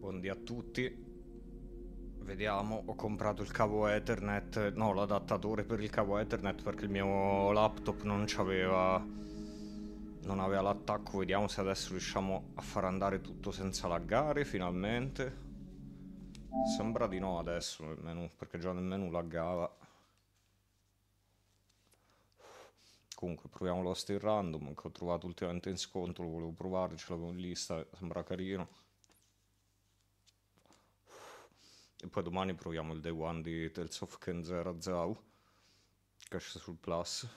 Buondì a tutti. Vediamo, ho comprato il cavo Ethernet, no, l'adattatore per il cavo Ethernet perché il mio laptop non aveva l'attacco. Vediamo se adesso riusciamo a far andare tutto senza laggare finalmente. Sembra di no adesso nel menu, perché già nel menu laggava. Comunque proviamo lo Stay Random che ho trovato ultimamente in sconto, lo volevo provare, ce l'avevo in lista, sembra carino. E poi domani proviamo il Day One di Tales of Kenzera Zau, che esce sul Plus.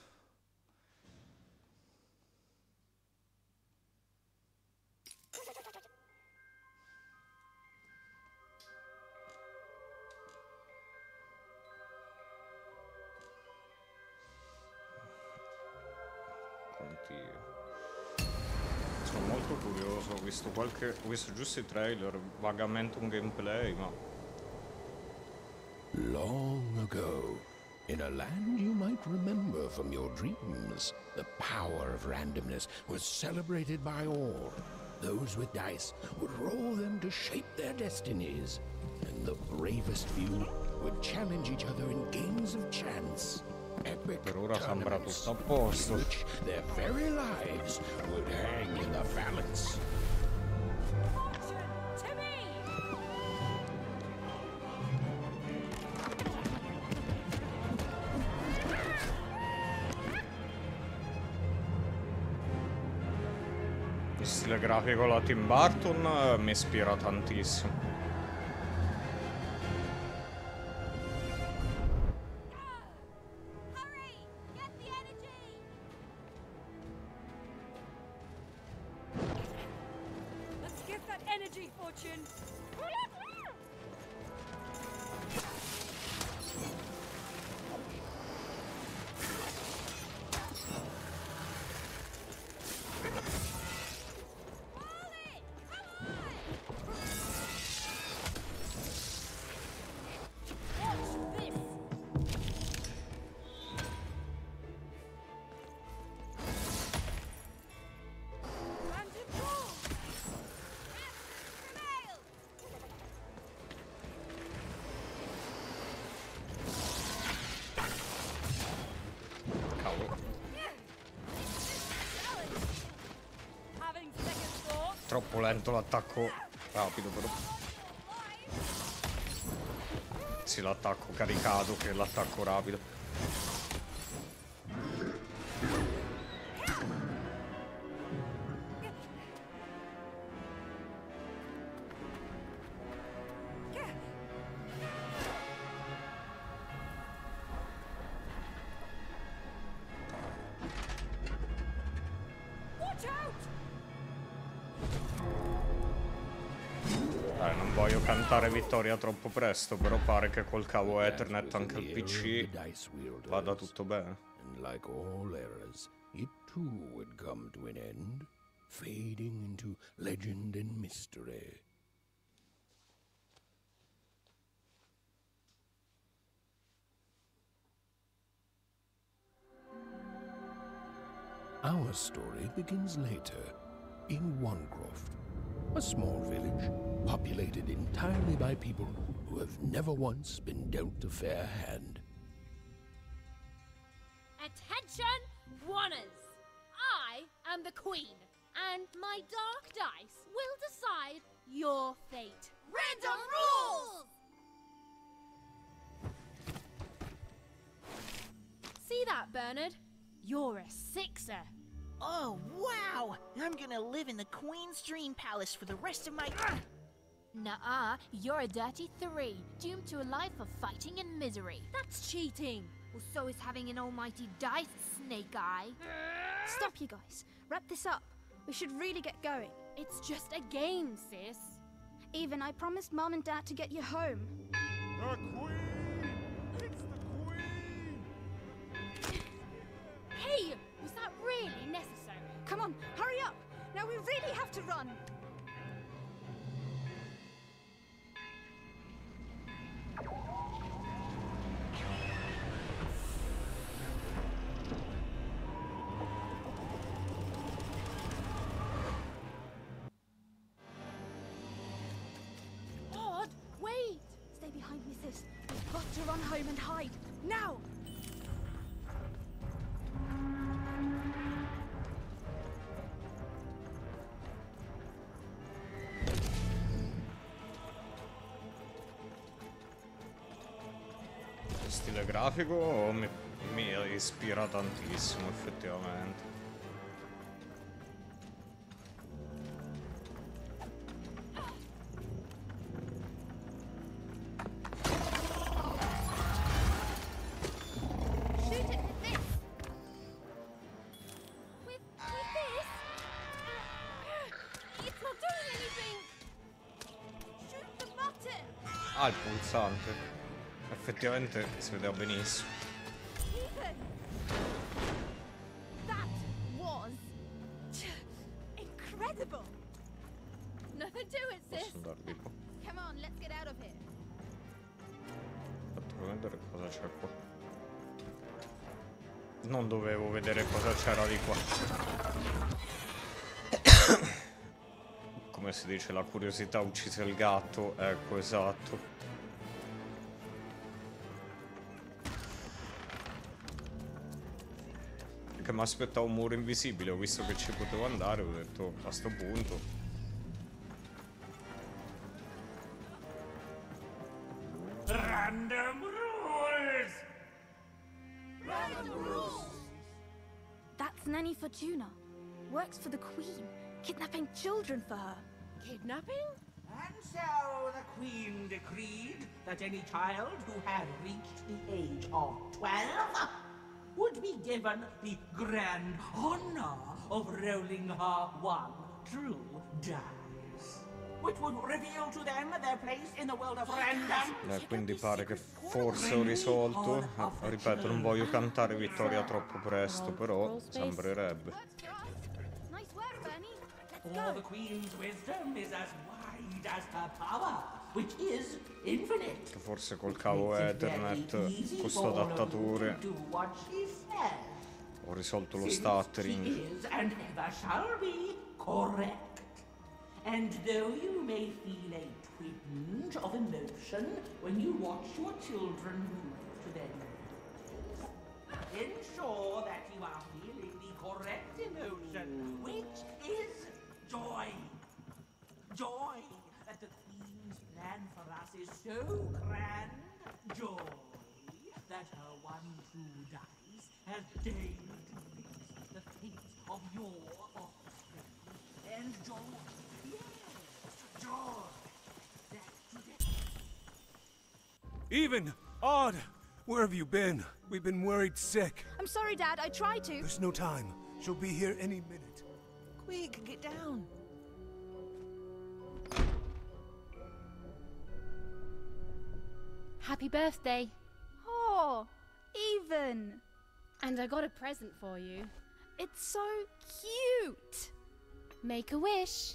Sono molto curioso, ho visto giusto i trailer, vagamente un gameplay, ma... Long ago, in a land you might remember from your dreams, the power of randomness was celebrated by all. Those with dice would roll them to shape their destinies, and the bravest few would challenge each other in games of chance. Epic Per ora sembra tournaments tutto a posto. in which their very lives would hang in the balance. Il stile grafico alla Tim Burton mi ispira tantissimo. Troppo lento l'attacco rapido però. Sì, l'attacco caricato che è l'attacco rapido. Non voglio cantare vittoria troppo presto, però pare che col cavo Ethernet anche il PC vada tutto bene. And like all eras, it too would come to an end, fading into legend and mystery. Our story begins later, in Wanecroft, a small village populated entirely by people who have never once been dealt a fair hand. Attention, Wanners! I am the Queen, and my dark dice will decide your fate. Random rules! See that, Bernard? You're a sixer. Oh, wow! I'm gonna live in the Queen's Dream Palace for the rest of my... Nuh-uh, you're a dirty 3, doomed to a life of fighting and misery. That's cheating. Well, so is having an almighty dice, Snake Eye. Stop, you guys. Wrap this up. We should really get going. It's just a game, sis. Even I promised Mom and Dad to get you home. The Queen! It's the Queen! Hey, was that really necessary? Come on, hurry up! Now we really have to run! to run home and hide. Now! Stile grafico mi ispira tantissimo, effettivamente. Shoot it with this! With this? It's not doing anything! Shoot the button! Ah, il pulsante. Effettivamente si vedeva benissimo. Ethan! That was incredible! Nothing to it, sis. Posso andare di qua. Come on, let's get out of here. Fatemi vedere cosa c'è qua. Non dovevo vedere cosa c'era di qua. Come si dice, la curiosità uccise il gatto. Ecco, esatto. Che mi aspettavo un muro invisibile, ho visto che ci potevo andare, ho detto a sto punto. Random rules! That's Nanny Fortuna. Works for the Queen, kidnapping children for her. Kidnapping? And so the Queen decreed that any child who had reached the age of 12 would be given the grand honor of rolling her one true dice, which would reveal to them their place in the world of random. Quindi pare che forse ho risolto. Ripeto, non voglio cantare vittoria troppo presto, però sembrerebbe. Nice work, Bernie. Let's For go. the Queen's wisdom is as wide as her power, which is infinite. Che forse col cavo Ethernet, con sto adattatore, Do what she says. ho risolto lo Since stuttering. she is and ever shall be correct. And though you may feel a twinge of emotion when you watch your children move to their knees, ensure that you are feeling the correct emotion, which is joy. Joy that the Queen's plan for us is so grand. Joy that her one true dice has deigned to fix the fate of your offspring. And joy, yes, joy that today. Even! Odd! Where have you been? We've been worried sick. I'm sorry, Dad. I tried to. There's no time. She'll be here any minute. Quick, get down. Happy birthday. Oh, Even. And I got a present for you. It's so cute. Make a wish.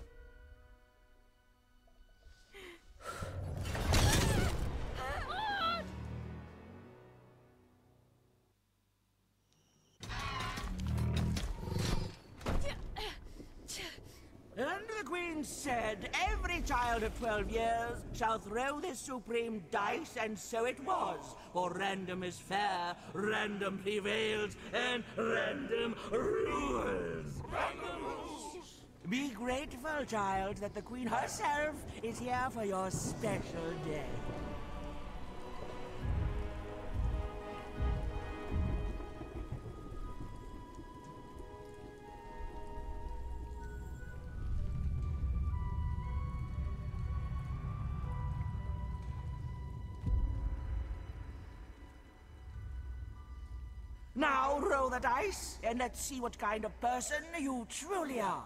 And the Queen said, every child of 12 years shall throw this supreme dice, and so it was. For random is fair, random prevails, and random rules. Random rules! Be grateful, child, that the Queen herself is here for your special day. Now roll the dice, and let's see what kind of person you truly are.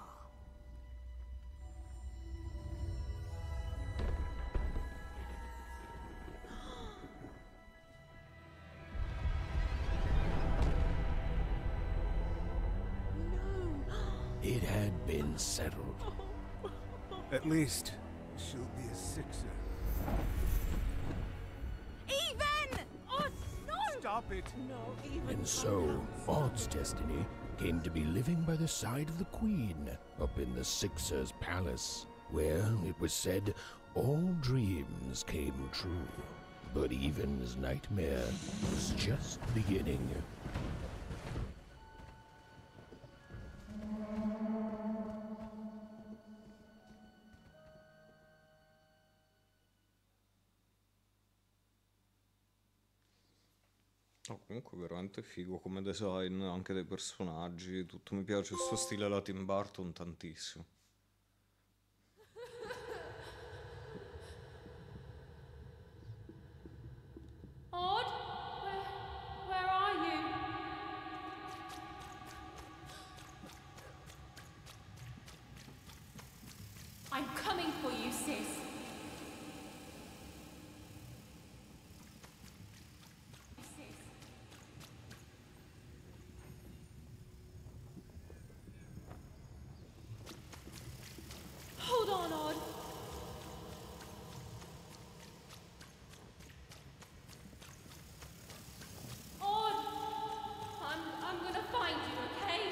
It had been settled. At least, she'll be a sixer. Even! Oh, no! Stop it! And so, Odd's destiny came to be living by the side of the Queen up in the Sixer's palace, where, it was said, all dreams came true. But Even's nightmare was just beginning. No, comunque veramente figo come design anche dei personaggi, tutto mi piace il suo stile alla Tim Burton tantissimo. Odd? Where are you? I'm coming for you, sis. Hold on, Odd. Odd! I'm gonna find you, okay?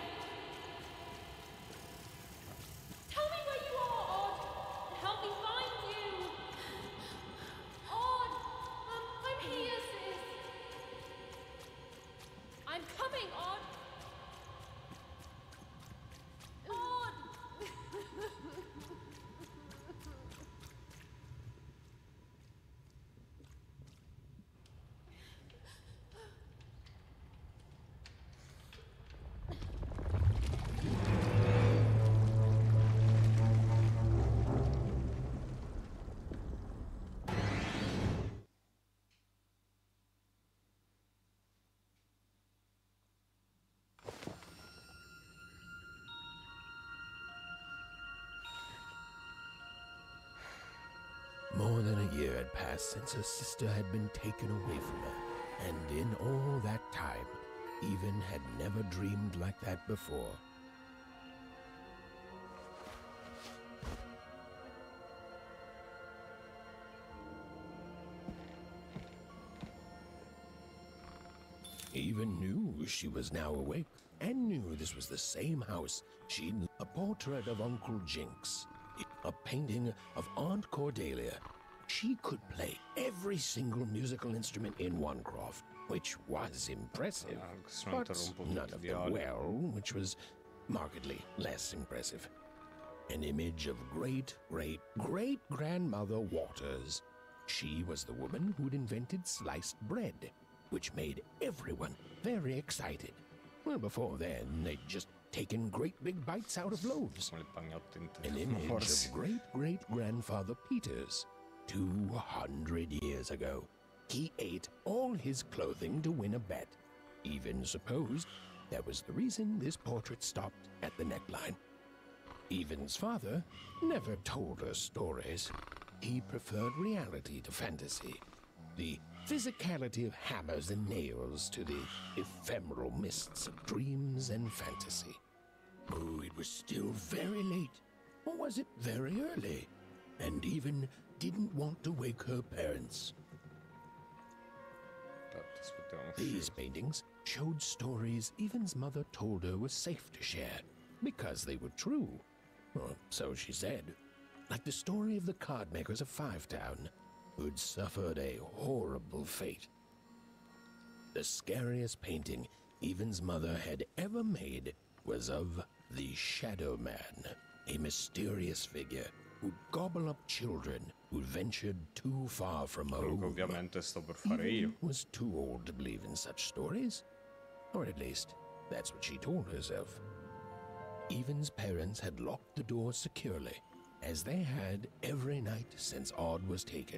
Tell me where you are, Odd! Help me find you! Odd! I'm here, sis! I'm coming, Odd! Odd! More than a year had passed since her sister had been taken away from her, and in all that time, Even had never dreamed like that before. Even knew she was now awake, and knew this was the same house she'd... A portrait of Uncle Jinx, a painting of Aunt Cordelia. She could play every single musical instrument in Onecroft, which was impressive, but none of them well, which was markedly less impressive. An image of great-great-great-grandmother Waters. She was the woman who'd invented sliced bread, which made everyone very excited. Well, before then, they'd just taken great big bites out of loaves. An image of great-great-grandfather Peters. 200 years ago, he ate all his clothing to win a bet. Even supposed that was the reason this portrait stopped at the neckline. Even's father never told her stories. He preferred reality to fantasy. The physicality of hammers and nails to the ephemeral mists of dreams and fantasy. Oh, it was still very late. Or was it very early? And Even didn't want to wake her parents. These paintings showed stories Even's mother told her was safe to share, because they were true. Or so she said. Like the story of the card makers of Five Town, who'd suffered a horrible fate. The scariest painting Even's mother had ever made was of the Shadow Man, a mysterious figure who'd gobble up children who'd ventured too far from home. Ovviamente sto per fare io. Even was too old to believe in such stories. Or at least, that's what she told herself. Even's parents had locked the door securely, as they had every night since Odd was taken.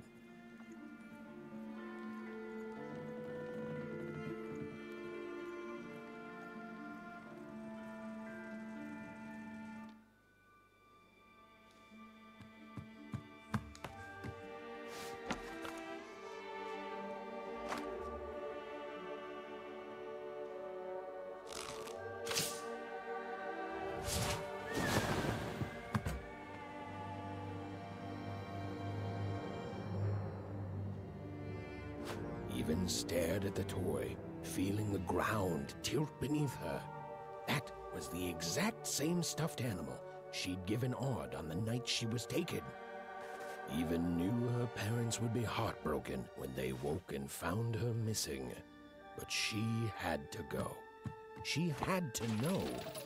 Even stared at the toy, feeling the ground tilt beneath her. That was the exact same stuffed animal she'd given Odd on the night she was taken. Even knew her parents would be heartbroken when they woke and found her missing. But she had to go. She had to know.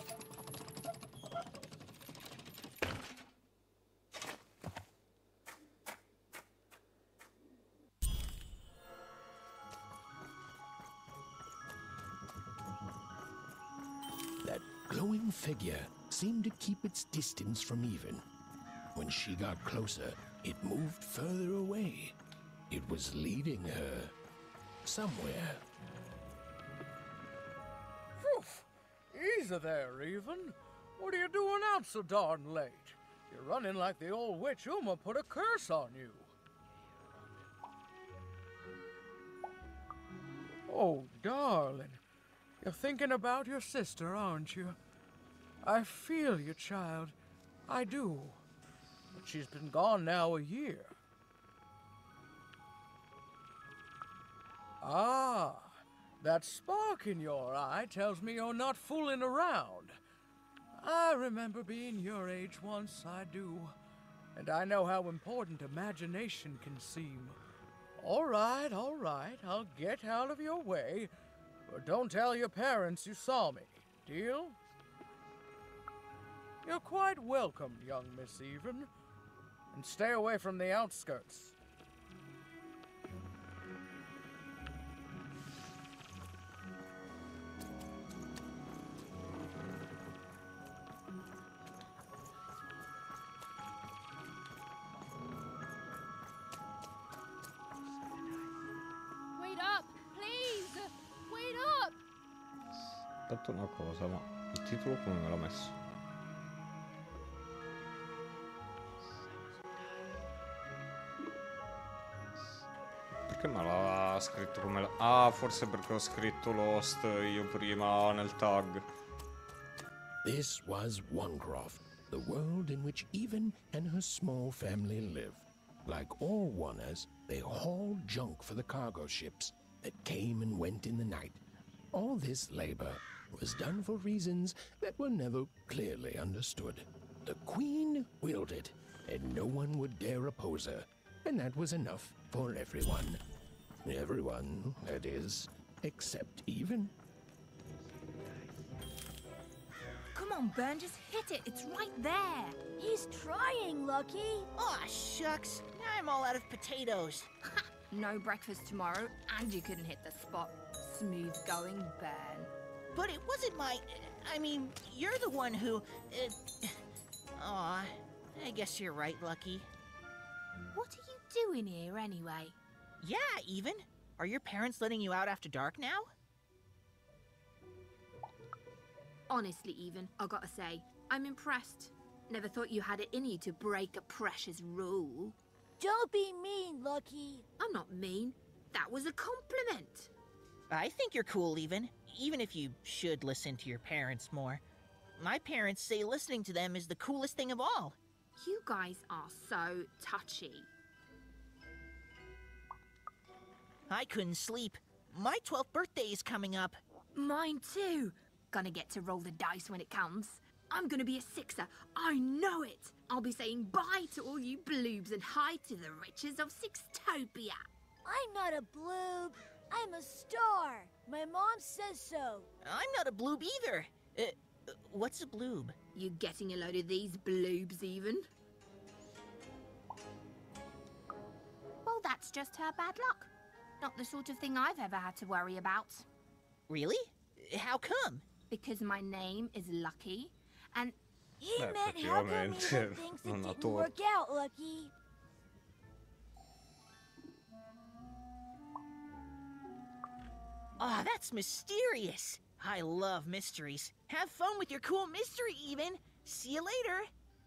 That glowing figure seemed to keep its distance from Even. When she got closer, it moved further away. It was leading her somewhere. Oof! Easy there, Even. What are you doing out so darn late? You're running like the old witch Uma put a curse on you. Oh, darling. You're thinking about your sister, aren't you? I feel you, child. I do. But she's been gone now a year. Ah, that spark in your eye tells me you're not fooling around. I remember being your age once, I do. And I know how important imagination can seem. All right, I'll get out of your way. But don't tell your parents you saw me. Deal? You're quite welcome, young Miss Even. And stay away from the outskirts. Wait up, please! Wait up! Aspetta una cosa, ma il titolo come me l'ha messo? Perché me l'ha scritto come la... Ah, forse perché ho scritto Lost io prima nel tag. This was Onecroft, the world in which Even and her small family lived. Like all Oners, they hauled junk for the cargo ships that came and went in the night. All this labor was done for reasons that were never clearly understood. The Queen willed it, and no one would dare oppose her, and that was enough for everyone. Everyone, that is, except Even. Come on, Ben, just hit it. It's right there. He's trying, Lucky. Aw, shucks. Now I'm all out of potatoes. No breakfast tomorrow, and you couldn't hit the spot. Smooth going, Ben. But it wasn't my... I mean, you're the one who... Aw, I guess you're right, Lucky. What are you doing here, anyway? Yeah, Even. Are your parents letting you out after dark now? Honestly, Even, I gotta say, I'm impressed. Never thought you had it in you to break a precious rule. Don't be mean, Lucky. I'm not mean. That was a compliment. I think you're cool, Even if you should listen to your parents more. My parents say listening to them is the coolest thing of all. You guys are so touchy. I couldn't sleep. My 12th birthday is coming up. Mine too. Gonna get to roll the dice when it comes. I'm gonna be a sixer. I know it. I'll be saying bye to all you bloobs and hi to the riches of Sixtopia. I'm not a bloob. I'm a star. My mom says so. I'm not a bloob either. What's a bloob? You getting a load of these bloobs, Even? Well, that's just her bad luck. Not the sort of thing I've ever had to worry about. Really? How come? Because my name is Lucky, and He meant how come even things that didn't work out, Lucky. Aw, that's mysterious. I love mysteries. Have fun with your cool mystery, Even. See you later.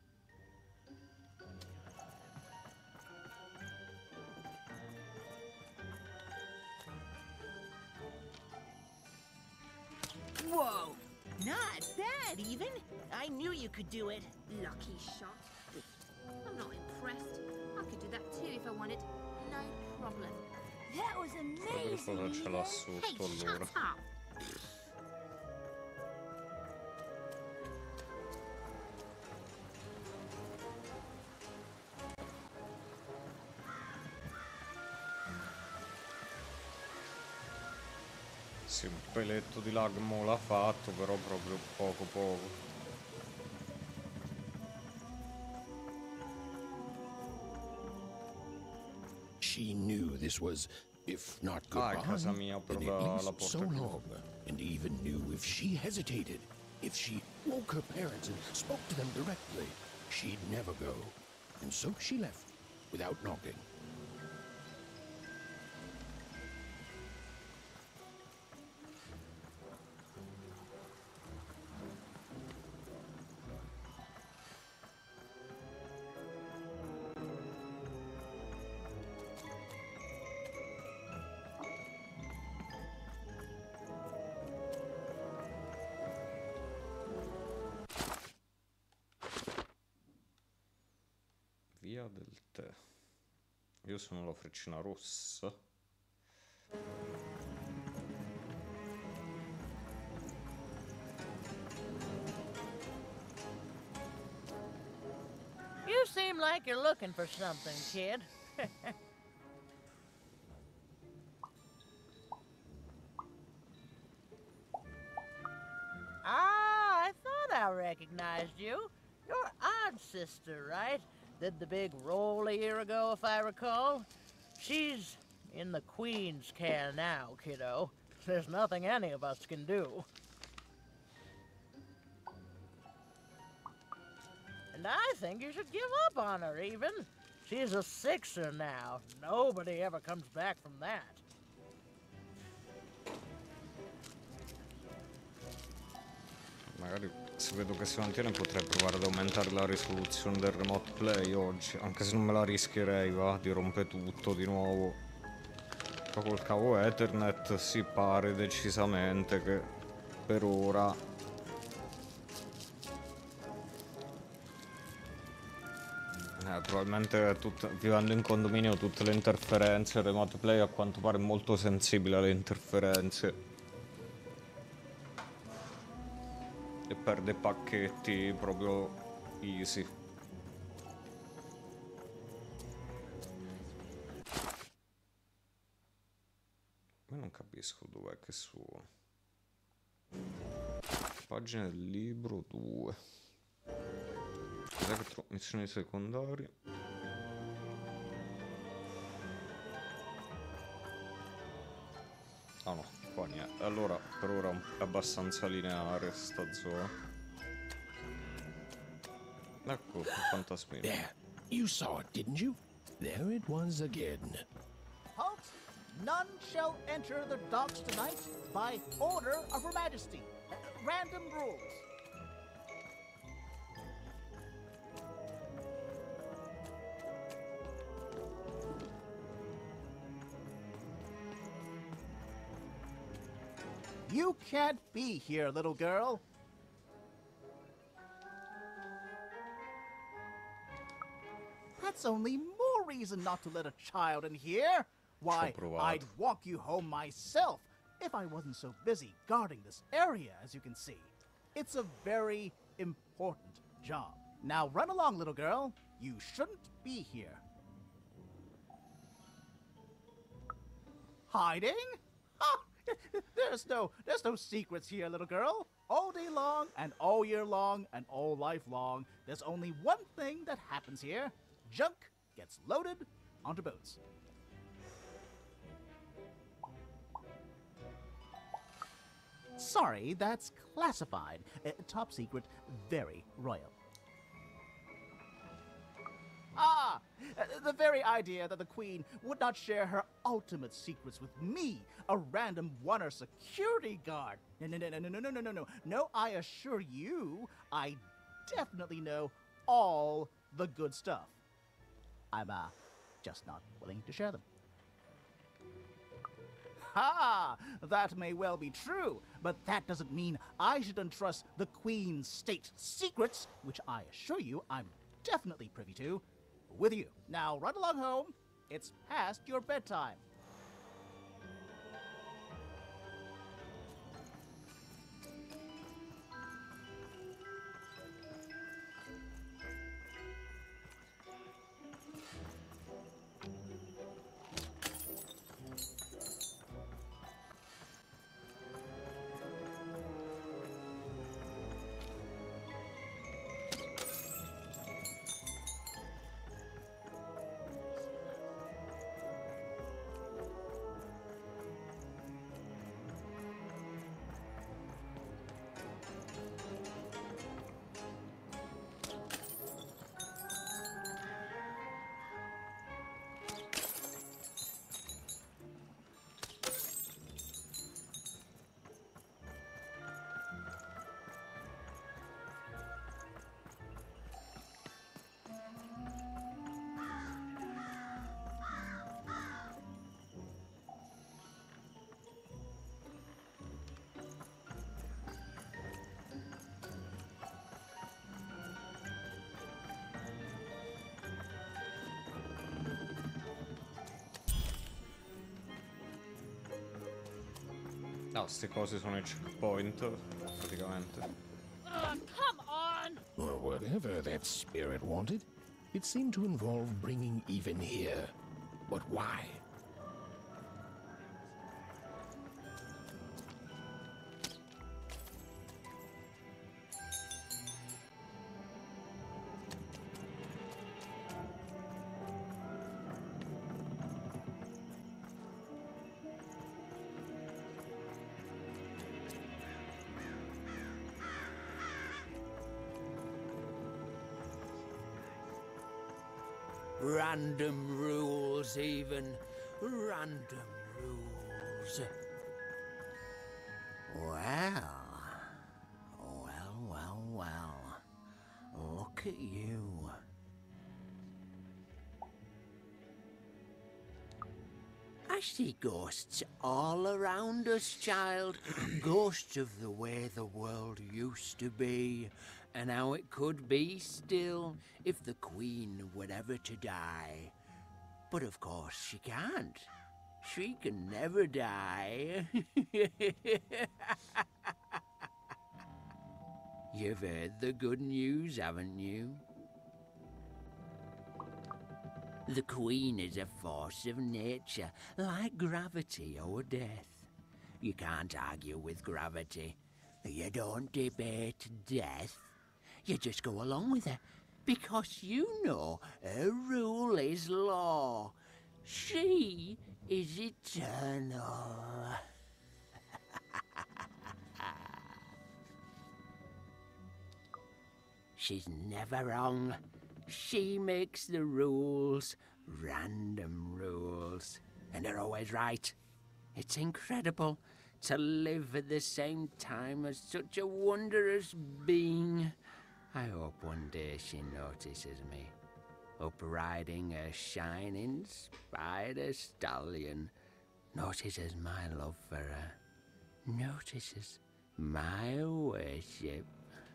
Whoa! Not bad, Even. I knew you could do it. lucky shot. I'm not impressed. I could do that too if I wanted. No problem. That was amazing. Cosa ce l'ha Even. Hey, sotto shut allora? up! Sì, un peletto di lag mo l'ha fatto, però proprio poco poco. She knew this was, if not goodbye, casa mia, then però at la least so porta chiusa. long, and even knew if she hesitated, if she woke her parents and spoke to them directly, she'd never go. And so she left, without knocking. Via del tè. Io sono la freccina rossa. You seem like you're looking for something, kid. I thought I recognized you. You're Odd Sister, right? Did the big roll a year ago, if I recall. She's in the Queen's care now, kiddo. There's nothing any of us can do. And I think you should give up on her, even. She's a Sixer now. Nobody ever comes back from that. Magari se vedo che si mantiene potrei provare ad aumentare la risoluzione del remote play oggi. Anche se non me la rischierei, va, di rompe tutto di nuovo. Però col cavo Ethernet si pare decisamente che per ora... probabilmente vivendo in condominio tutte le interferenze, il remote play a quanto pare è molto sensibile alle interferenze e perde pacchetti proprio easy. Ma non capisco dov'è che suona. Pagina del libro 2. Missioni secondarie. Ah no, qua niente. Allora per ora è abbastanza lineare sta zona. Ecco il fantasmino. There, you saw it, didn't you? There it was again. Halt! None shall enter the docks tonight by order of Her Majesty. Random rules. You can't be here, little girl. That's only more reason not to let a child in here. Why, I'd walk you home myself if I wasn't so busy guarding this area, as you can see. It's a very important job. Now run along, little girl. You shouldn't be here. Hiding? Ah, there's no secrets here, little girl. All day long and all year long and all life long, there's only one thing that happens here. Junk gets loaded onto boats. Sorry, that's classified. Top secret, very royal. Ah! The very idea that the Queen would not share her ultimate secrets with me, a random Oner security guard. No. No, I assure you, I definitely know all the good stuff. I'm, just not willing to share them. Ha! That may well be true, but that doesn't mean I should entrust the Queen's state secrets, which I assure you I'm definitely privy to, with you. Now run along home. It's past your bedtime. No, queste cose sono i checkpoint, praticamente. Come on! Well, whatever that spirit wanted, it seemed to involve bringing Even here. But why? Random rules, even. Random rules. Well. Look at you. I see ghosts all around us, child. Ghosts of the way the world used to be, and how it could be still if the Queen were ever to die. But of course she can't. She can never die. You've heard the good news, haven't you? The Queen is a force of nature, like gravity or death. You can't argue with gravity. You don't debate death. You just go along with her, because you know her rule is law. She is eternal. She's never wrong. She makes the rules, random rules, and they're always right. It's incredible to live at the same time as such a wondrous being. I hope one day she notices me, up riding a shining spider stallion, notices my love for her, notices my worship.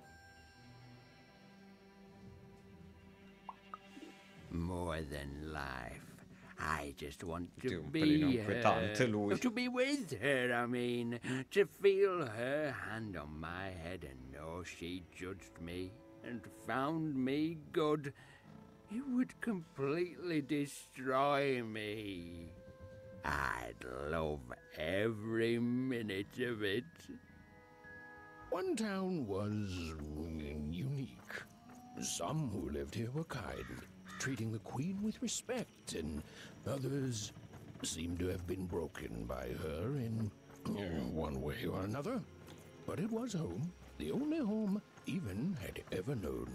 More than life. I just want to be to be with her, I mean. To feel her hand on my head and know she judged me and found me good. It would completely destroy me. I'd love every minute of it. One town was unique. Some who lived here were kind, treating the Queen with respect, and others seemed to have been broken by her in one way or another. But it was home, the only home Even had ever known.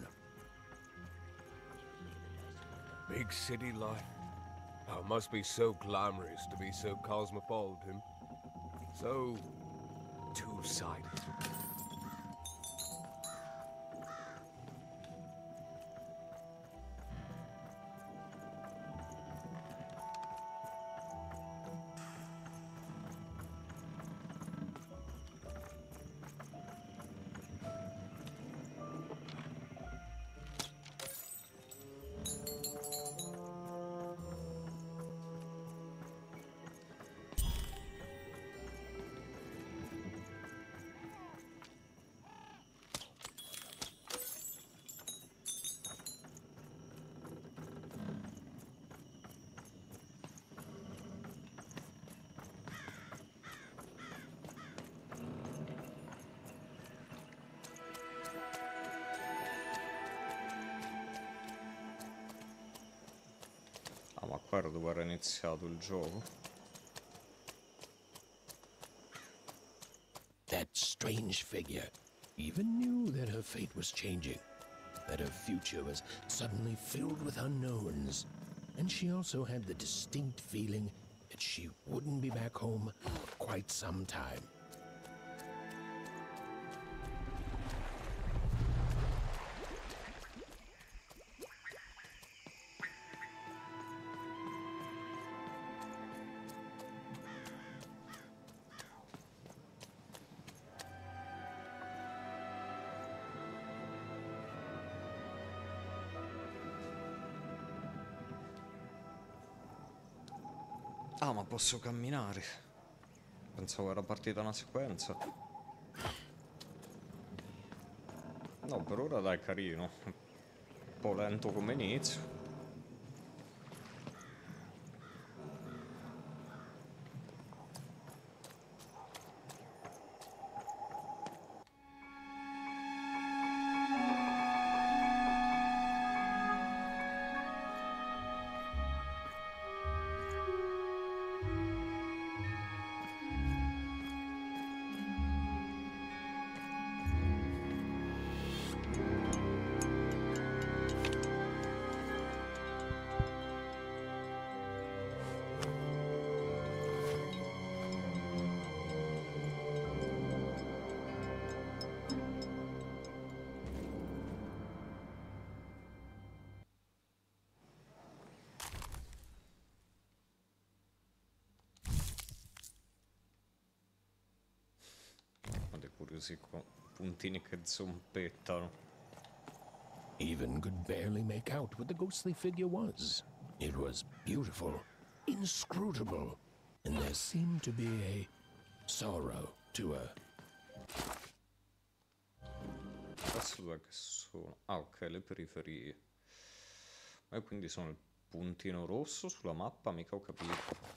Big city life. Oh, it must be so glamorous to be so cosmopolitan. So two-sided. Ma qua era dove era iniziato il gioco. That strange figure even knew that her fate was changing, that her future was suddenly filled with unknowns, and she also had the distinct feeling that she wouldn't be back home for quite some time. Ah, ma posso camminare. Pensavo era partita una sequenza. No, per ora dai, carino. Un po' lento come inizio. Curiosi puntini che zompettano. Even could barely make out what the ghostly figure was. It was beautiful, inscrutable, and there seemed to be a sorrow to her. Adesso dove che sono? Ah, ok, le periferie. Ma quindi sono il puntino rosso sulla mappa, mica ho capito.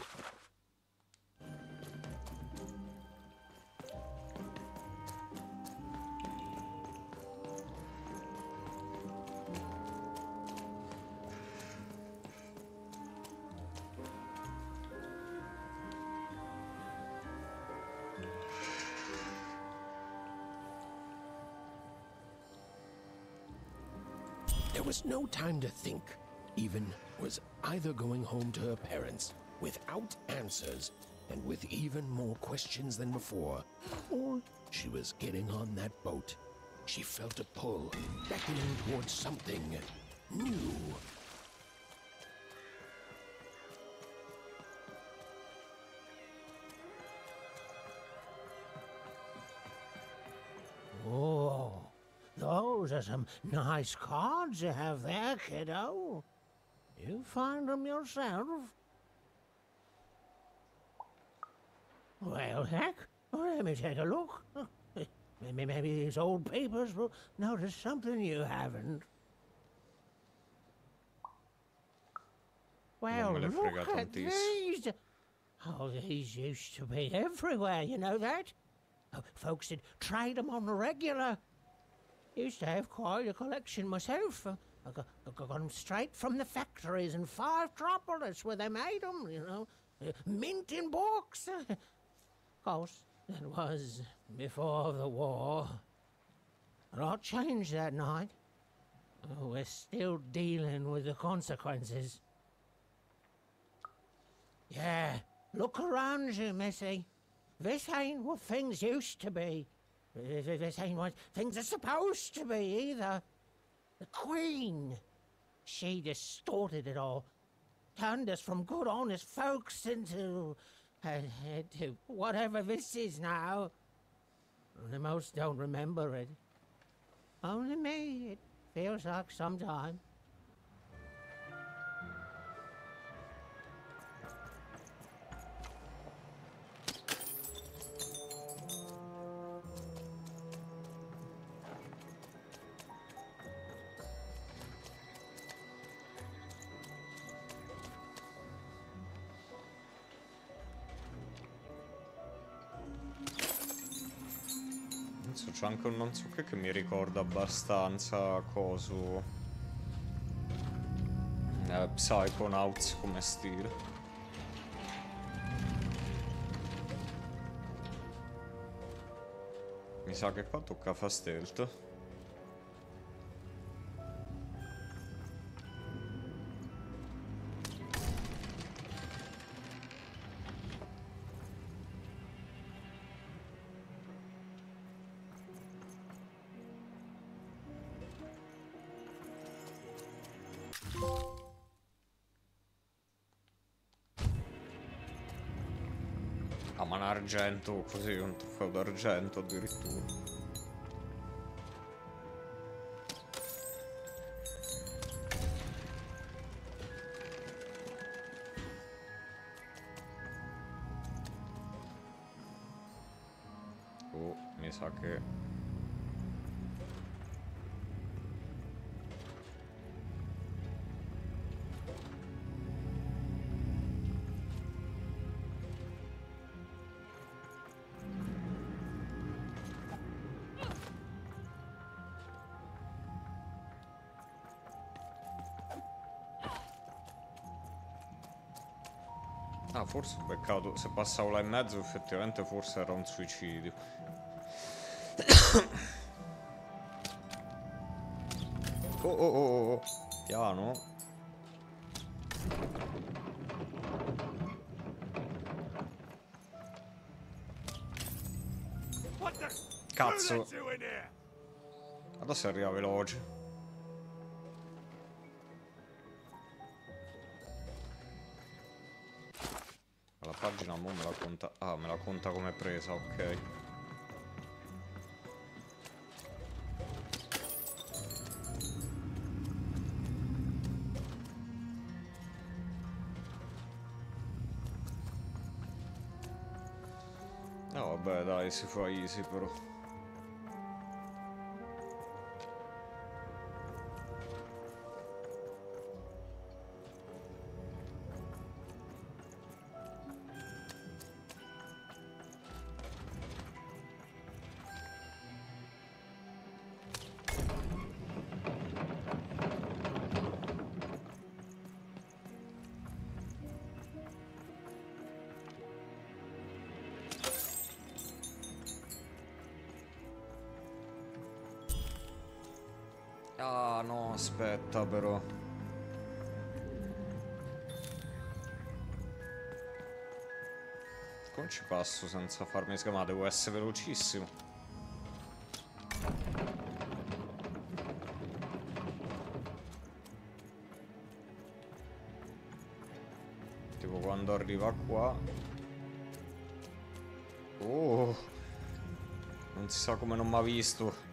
There was no time to think. Even was either going home to her parents without answers and with even more questions than before, or she was getting on that boat. She felt a pull, beckoning towards something new. Oh, those are some nice cards you have there, kiddo. You find them yourself? Well, heck, let me take a look. Maybe these old papers will notice something you haven't. Well, look at these. Oh, these used to be everywhere, you know that? Folks would trade them on the regular. Used to have quite a collection myself. I got them straight from the factories in 5 Tropolis where they made them, you know. Mint in books. Of course, that was before the war. A lot changed that night. Oh, we're still dealing with the consequences. Yeah, look around you, Missy. This ain't what things used to be. This ain't what things are supposed to be, either. The Queen, she distorted it all. Turned us from good, honest folks into whatever this is now. The most don't remember it. Only me, it feels like sometime. C'è anche un non so che mi ricorda abbastanza coso Psychonauts come stile. Mi sa che qua tocca fa stealth. Ah, ma un argento così, un trofeo d'argento addirittura. mi sa che... Ah, forse ho beccato, se passavo là in mezzo effettivamente forse era un suicidio. Oh, piano. Cazzo. Adesso arriva veloce. La pagina mo me la conta... Ah, me la conta come presa, ok. No, vabbè, dai, si fa easy però. Ah no, aspetta però. Come ci passo senza farmi sgamare? Devo essere velocissimo. Tipo quando arriva qua. Oh, non si sa come non mi ha visto.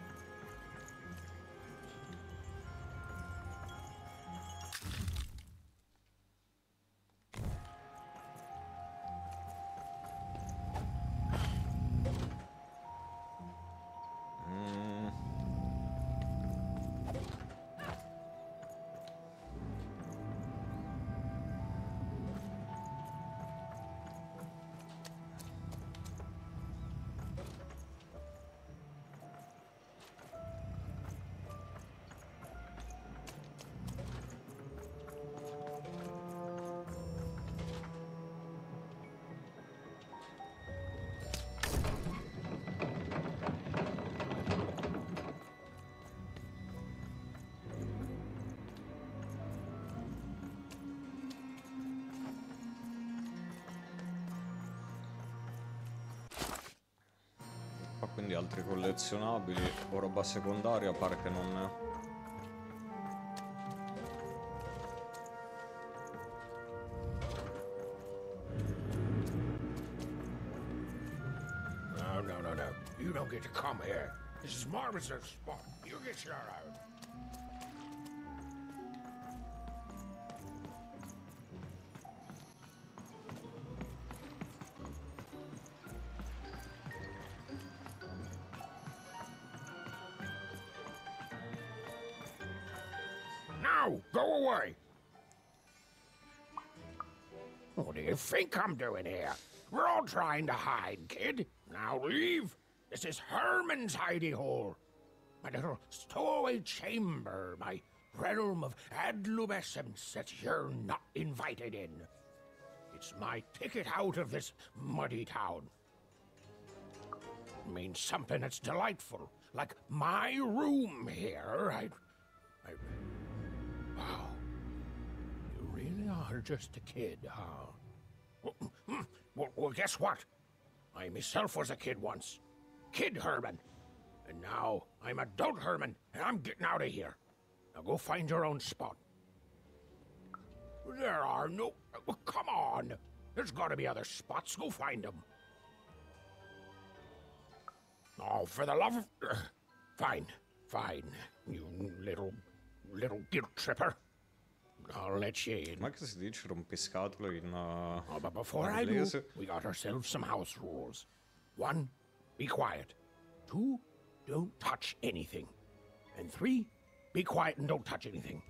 Quindi altri collezionabili o roba secondaria pare che non ne ho. No. You don't get to come here. This is Marvis's spot. You get your out. Now, go away! What do you think I'm doing here? We're all trying to hide, kid. Now leave. This is Herman's hidey hole. My little stowaway chamber, my realm of adlubescence that you're not invited in. It's my ticket out of this muddy town. It means something that's delightful, like my room here. Wow. You really are just a kid, huh? Well, guess what? I myself was a kid once. Kid Herman. And now I'm adult Herman, and I'm getting out of here. Now go find your own spot. There are no... Well, come on. There's got to be other spots. Go find them. Oh, for the love of... Fine. You little guilt tripper. I'll let you in. Ma che si dice rompiscatole in... Oh, but before I do, we got ourselves some house rules. 1, be quiet. 2, don't touch anything. And 3, be quiet and don't touch anything.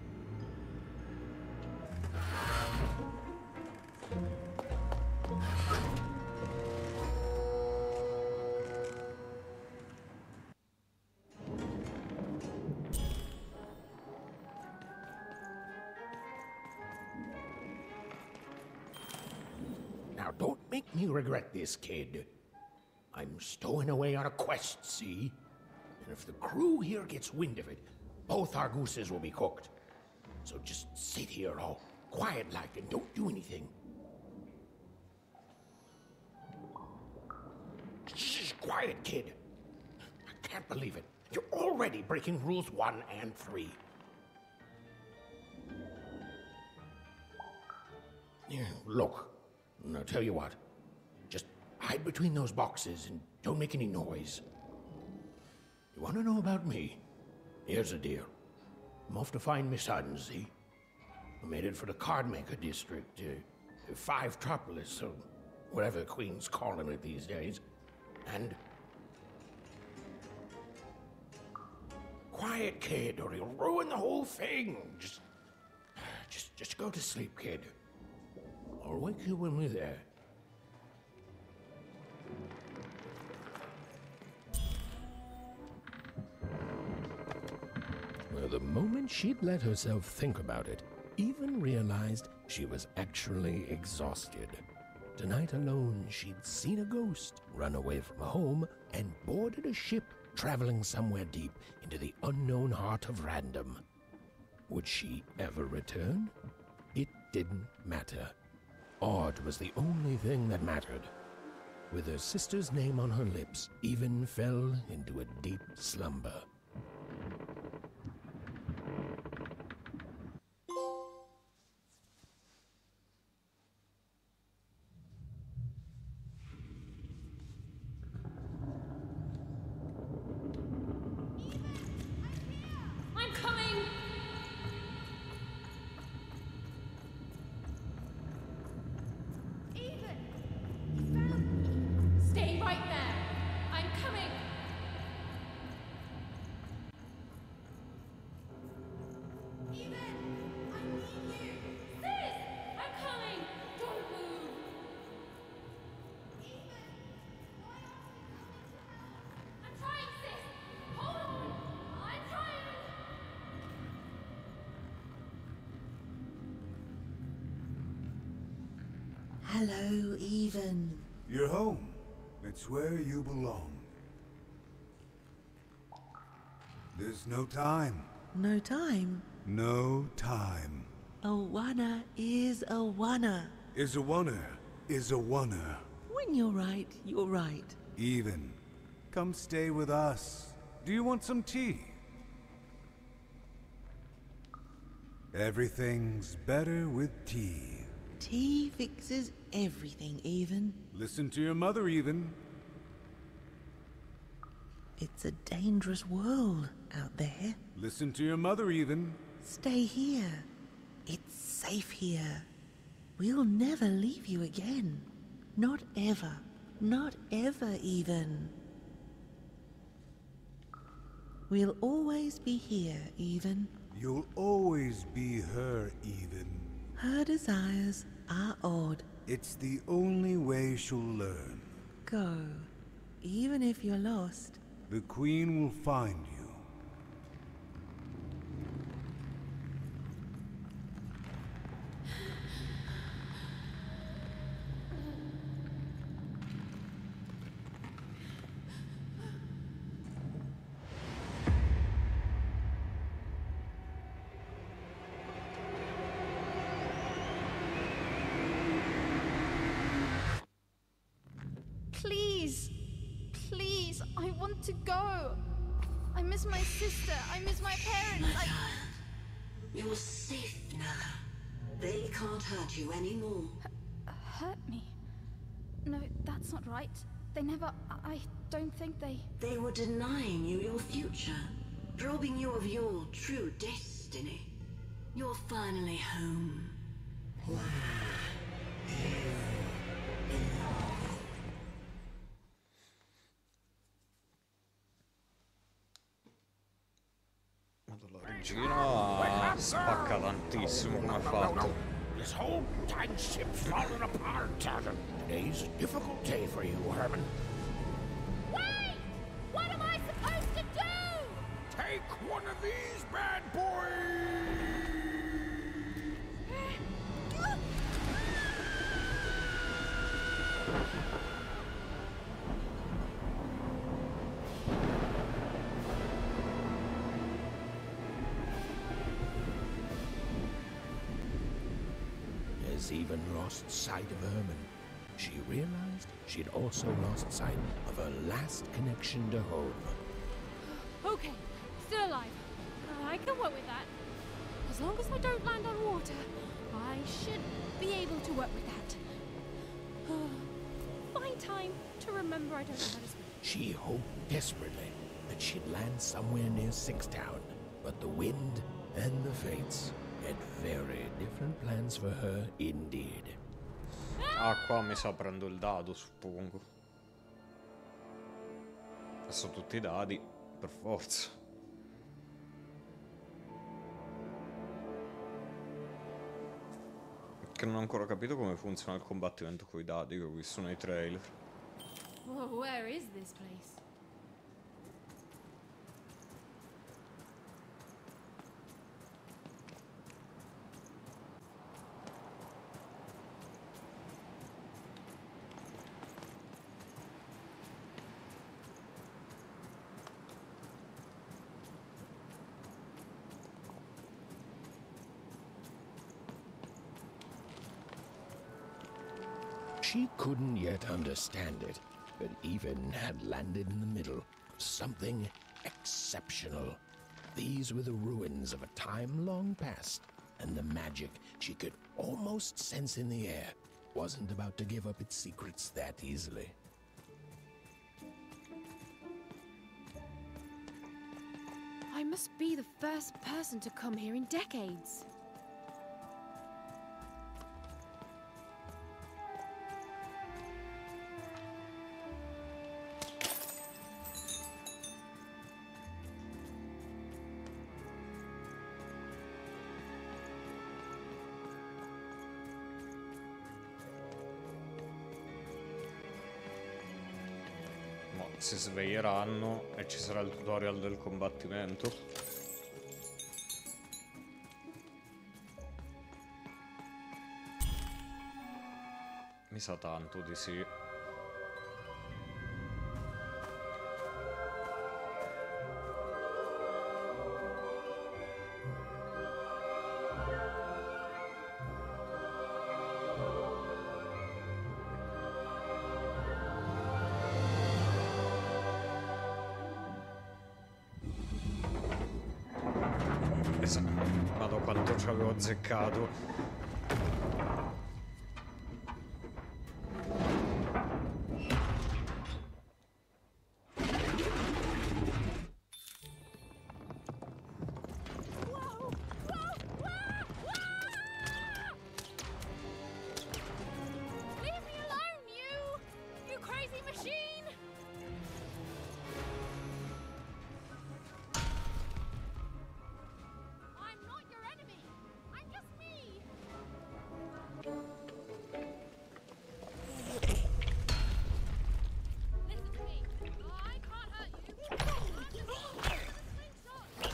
Now, don't make me regret this, kid. I'm stowing away on a quest, see? And if the crew here gets wind of it, both our gooses will be cooked. So just sit here all quiet-like and don't do anything. Shh, quiet, kid. I can't believe it. You're already breaking rules 1 and 3. Yeah, look, I'll tell you what. Just hide between those boxes and don't make any noise. You want to know about me? Here's the deal. I'm off to find Miss Hudson, see? I'm headed for the Cardmaker District, 5-tropolis, or whatever the Queen's calling it these days. And... quiet, kid, or you'll ruin the whole thing. Just go to sleep, kid. I'll wake you when we're there. Well, the moment she'd let herself think about it, Even realized she was actually exhausted. Tonight alone, she'd seen a ghost, run away from home, and boarded a ship traveling somewhere deep into the unknown heart of Random. Would she ever return? It didn't matter. Odd was the only thing that mattered. With her sister's name on her lips, Even fell into a deep slumber. I'm coming! Stay right there! I'm coming! Even! I need you! Sis! I'm coming! Don't move! Even! Why aren't you coming to help? I'm trying, sis! Hold on! I'm trying! Hello, Even. You're home. It's where you belong. There's no time. No time? No time. Awana is Awana. Is a oneer. Is a oneer. When you're right, you're right. Even. Come stay with us. Do you want some tea? Everything's better with tea. Tea fixes everything, Even. Listen to your mother, Even. It's a dangerous world out there. Listen to your mother, Even. Stay here. It's safe here. We'll never leave you again. Not ever. Not ever, Even. We'll always be here, Even. You'll always be her, Even. Her desires are odd. It's the only way she'll learn. Go. Even if you're lost. The Queen will find you. Please, please, I want to go. I miss my sister. I miss my parents. You're safe now. They can't hurt you anymore. Hurt me? No, that's not right. They never. I don't think they. They were denying you your future, robbing you of your true destiny. You're finally home. Regina spacca tantissimo come ha fatto. This whole dang ship's falling apart. Today's a difficult day for you, Herman. Wait! What am I supposed to do? Take one of these bad boys! Has even lost sight of Herman. She realized she'd also lost sight of her last connection to home. Okay, still alive. I can work with that. As long as I don't land on water, I should be able to work with that. Find time to remember I don't know how to swim. She hoped desperately that she'd land somewhere near Sixtown, but the wind and the fates had very different plans for her indeed. Ah, qua mi sa prendo il dado, suppongo. Adesso tutti i dadi, per forza. Che non ho ancora capito come funziona il combattimento coi dadi che ho visto nei trailer. Whoa, where is this place? She couldn't yet understand it, but Even had landed in the middle of something exceptional. These were the ruins of a time long past, and the magic she could almost sense in the air wasn't about to give up its secrets that easily. I must be the first person to come here in decades. Si sveglieranno e ci sarà il tutorial del combattimento. Mi sa tanto di sì. Vado quanto ci avevo azzeccato. Leave me alone, you crazy machine! I'm not your enemy. I'm just me. Listen to me. I can't hurt you. I'm just slingshot.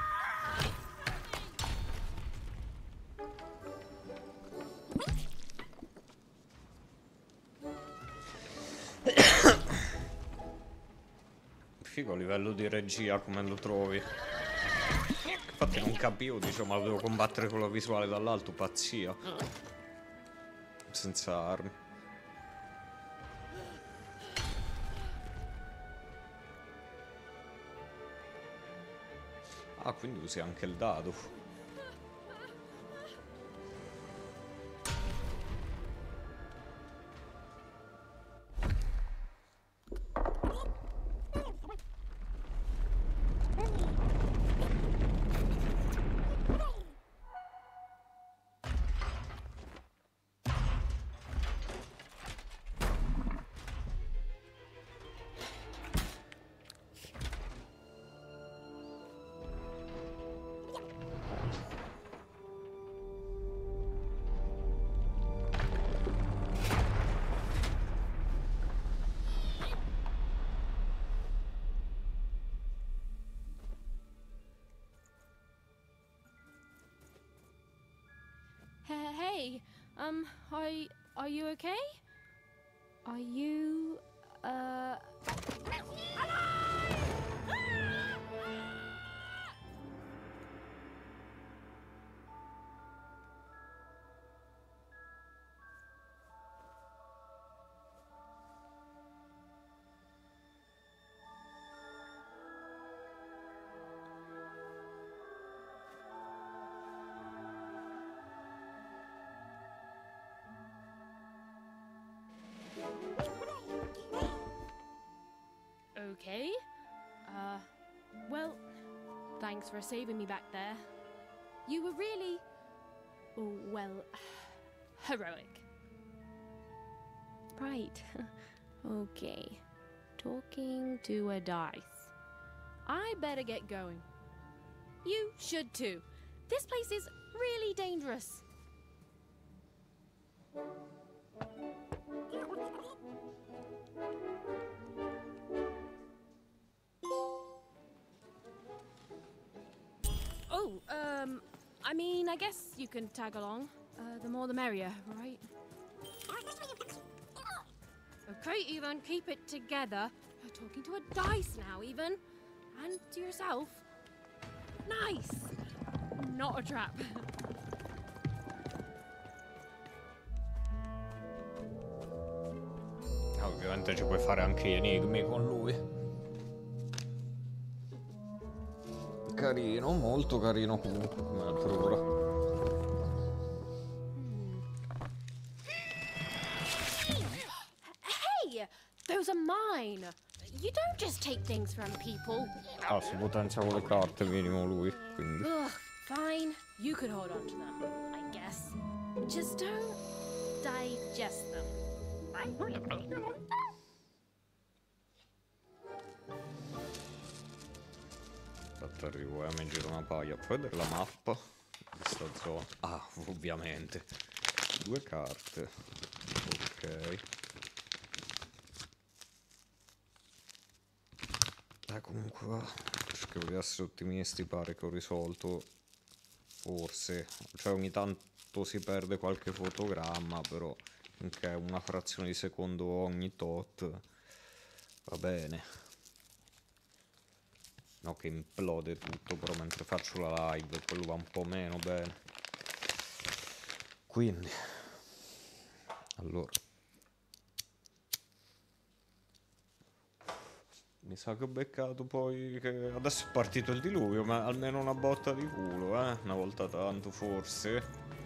Figo a livello di regia come lo trovi. Infatti non capivo, dicevo, ma lo devo combattere con la visuale dall'alto, pazzia. Senza armi. Ah, quindi usi anche il dado. Hey, are you okay? Are you, okay? Well, thanks for saving me back there. You were really, well, heroic. Right. Okay. Talking to a dice. I better get going. You should too. This place is really dangerous. Oh, I mean, I guess you can tag along. The more the merrier, right? Okay, Ethan, keep it together. You're talking to a dice now, Ethan. And to yourself. Nice! Not a trap. Ovviamente ci puoi fare anche gli enigmi con lui. Carino, molto carino comunque come per ora. Hey! Those are mine! You don't just take things from people. Ah, si potenzia con le carte minimo lui, quindi. Ugh, fine. You could hold on to them, I guess. Just don't digest them. Aspetta, arrivo, mi giro una paia. Puoi vedere la mappa di sta zona? Ah, ovviamente. 2 carte. Ok. Comunque va. Cerco di essere ottimisti, pare che ho risolto. Forse. Cioè ogni tanto si perde qualche fotogramma, però finché è una frazione di secondo ogni tot va bene. No che implode tutto però mentre faccio la live, quello va un po' meno bene. Quindi allora mi sa che ho beccato poi che adesso è partito il diluvio, ma almeno una botta di culo, una volta tanto forse.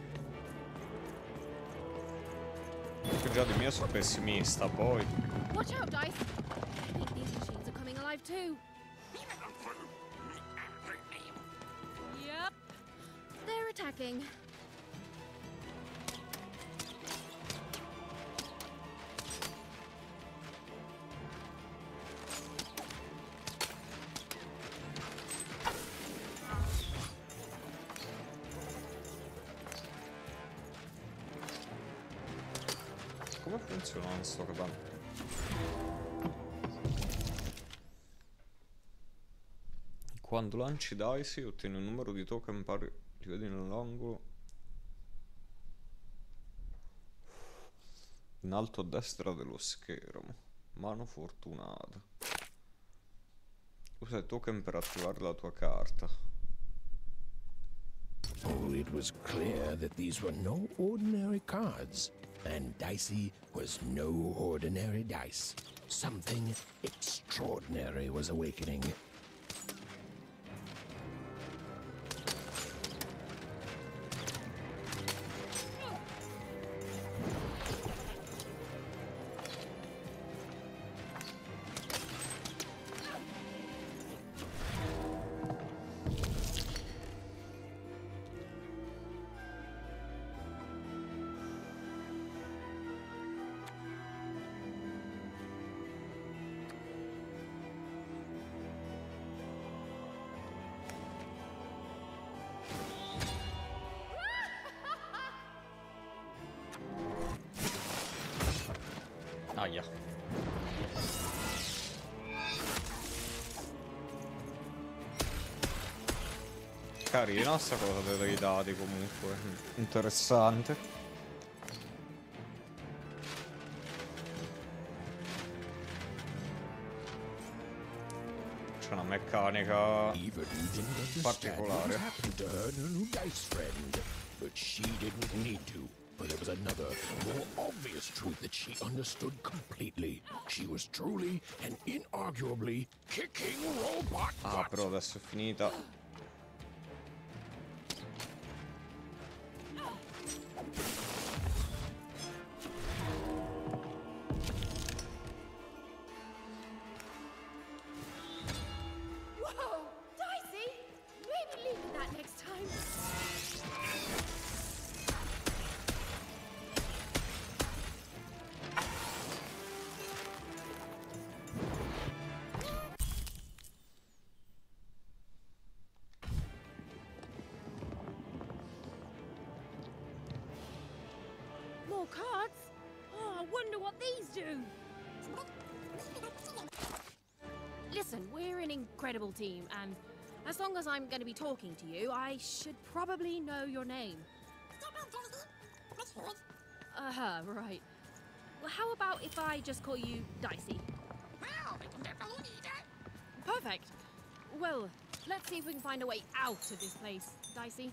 Perché già di mio sono pessimista poi. Watch out, Dice! I think these machines are coming alive too. Yep. They're attacking. Come funziona? Non sto capendo. Quando lanci dice ottieni un numero di token pari, li vedi nell'angolo in alto a destra dello schermo. Mano fortunata. Usa i token per attivare la tua carta. Oh, it was clear that these were no ordinary cards, and Dicey was no ordinary dice. Something extraordinary was awakening. Aia. Carina sta cosa dei dati comunque, interessante. C'è una meccanica particolare. But she didn't need to. But there was another, more obvious truth that she understood completely. She was truly and inarguably kicking robot butt. Ah, però adesso è finita. Whoa! Dicey! Maybe leave it that next time. More cards? Oh, I wonder what these do. Listen, we're an incredible team, and as long as I'm going to be talking to you, I should probably know your name. Right. Well, how about if I just call you Dicey? Perfect. Well, let's see if we can find a way out of this place, Dicey.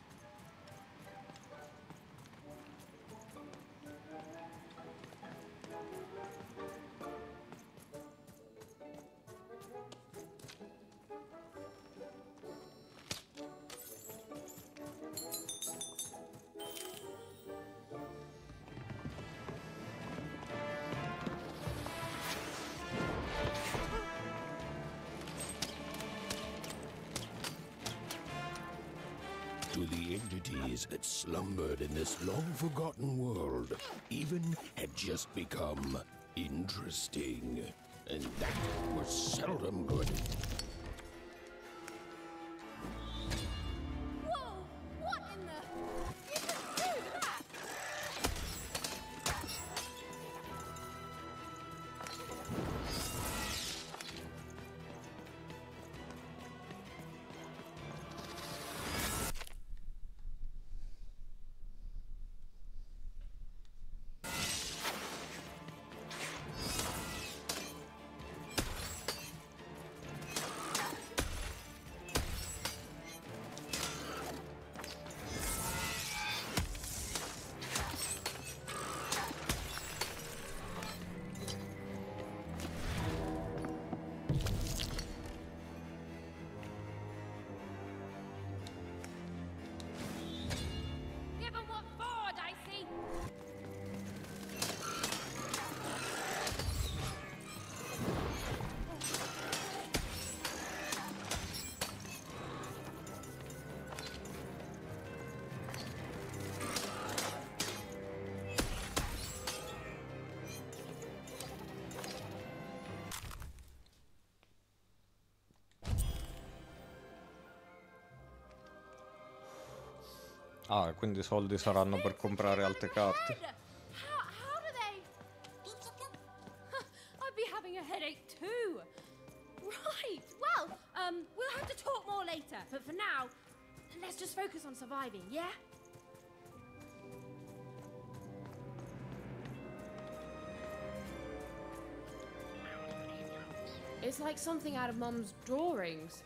To the entities that slumbered in this long-forgotten world, even had just become interesting. And that was seldom good. Whoa! What in the... You just do that! Give 'em what for, Dicey! Ah, quindi i soldi saranno per comprare altre carte. How do they... I'd be having a headache too. Right, well, we'll have to talk more later. But for now, let's just focus on surviving, yeah? It's like something out of Mum's drawings.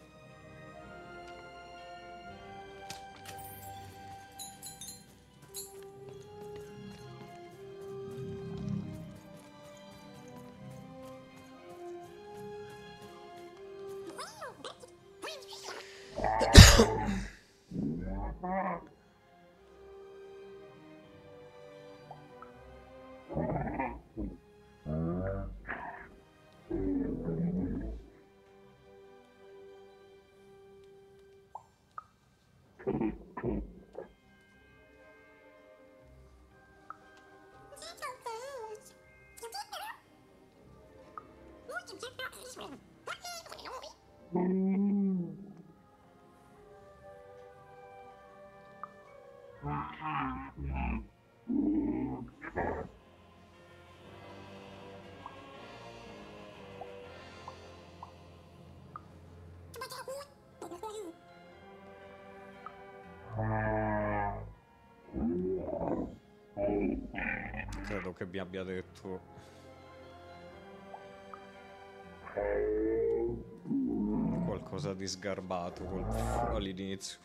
Credo che mi abbia detto qualcosa di sgarbato all'inizio.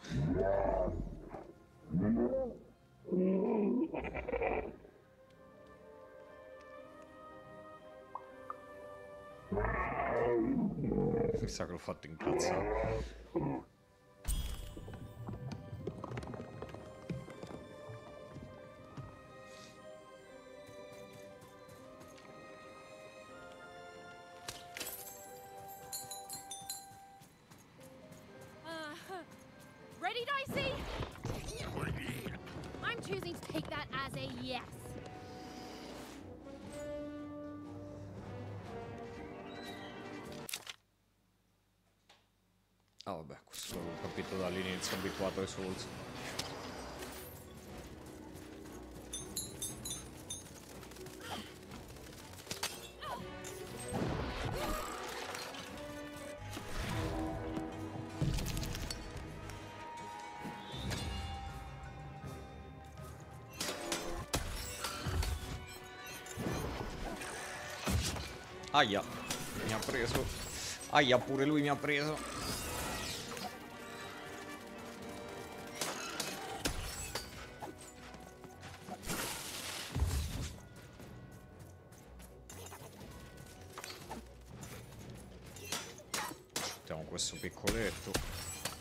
Mi sa che l'ho fatto incazzare. Ready, Dicey? I'm choosing to take that as a yes. Ah vabbè, questo l'ho capito dall'inizio, abituato ai Souls. Aia, mi ha preso. Aia, pure lui mi ha preso. Mettiamo questo piccoletto.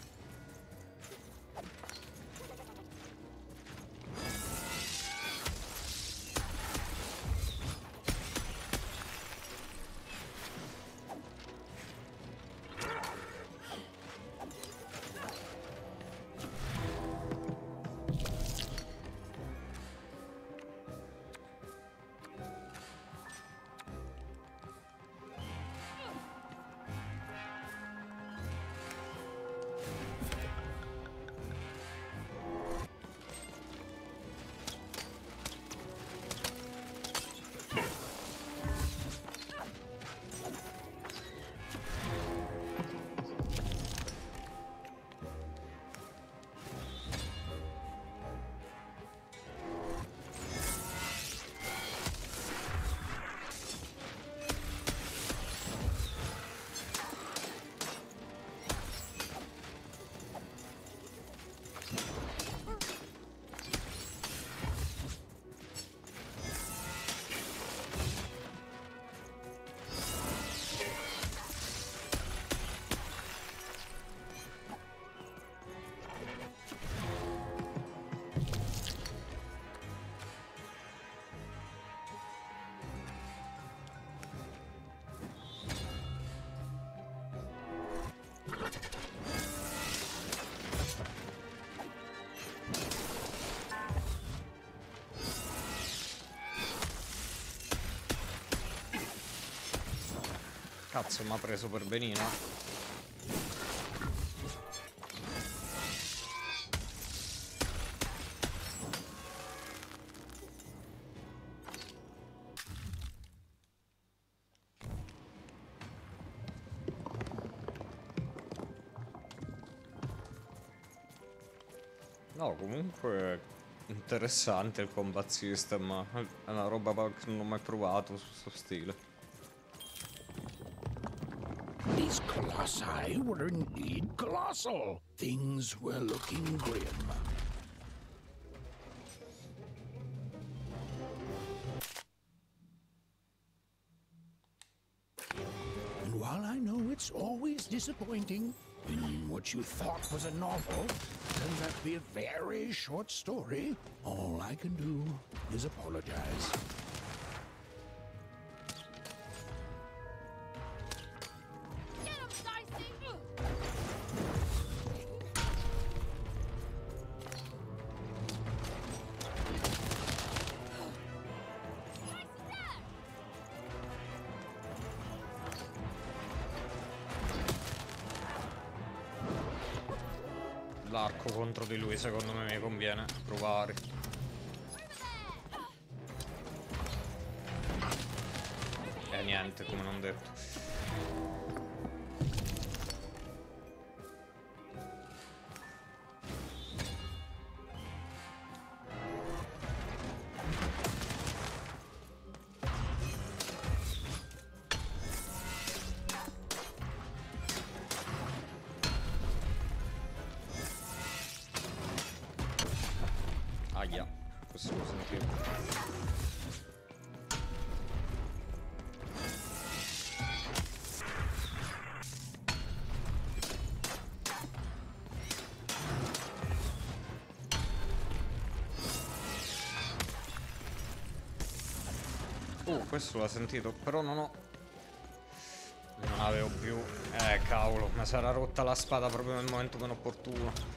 Cazzo, mi ha preso per benino. No, comunque interessante il combat system. È una roba che non ho mai provato su questo stile. These colossi were indeed colossal. Things were looking grim. And while I know it's always disappointing when what you thought was a novel turns out to be a very short story, all I can do is apologize. L'arco contro di lui secondo me mi conviene provare. E niente, come non detto. l'ho sentito. Questo l'ha sentito, però non avevo più. Cavolo, mi sarà rotta la spada proprio nel momento meno opportuno.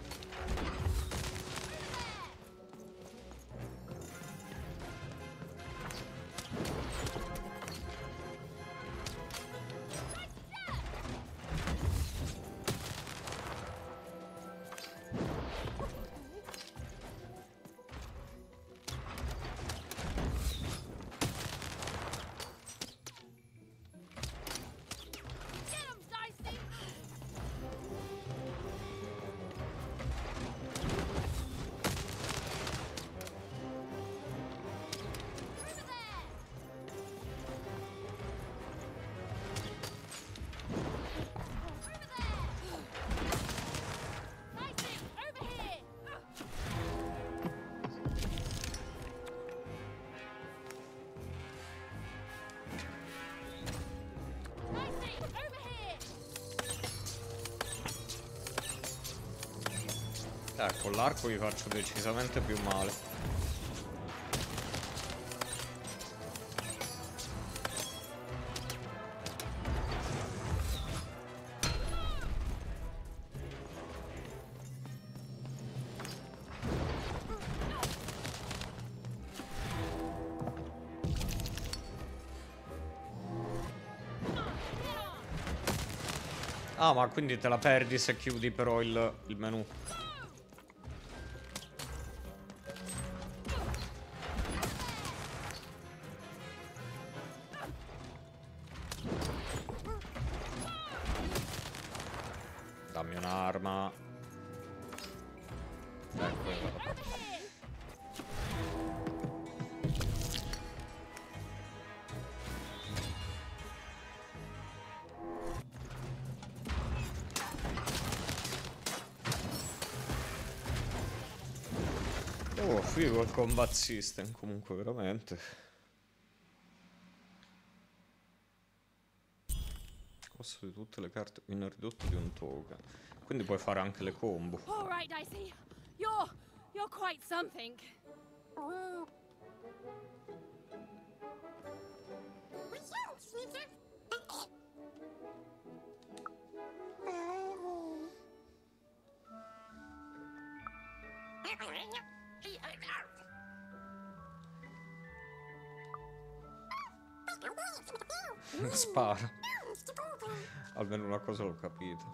Con l'arco vi faccio decisamente più male. Ah, ma quindi te la perdi se chiudi però il menu. Dammi un'arma. Ecco. Oh, figo il combat system comunque, veramente. Costo di tutte le carte viene ridotto di un token. Quindi puoi fare anche le combo. All right, Dicey. You're quite something. Spara. Almeno una cosa l'ho capito.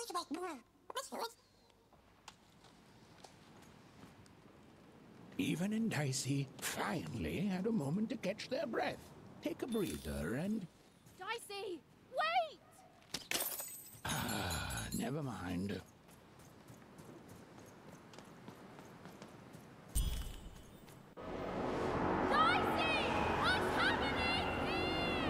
Even and Dicey finally had a moment to catch their breath, take a breather, and... Dicey, wait! Never mind. Dicey! What's happening here?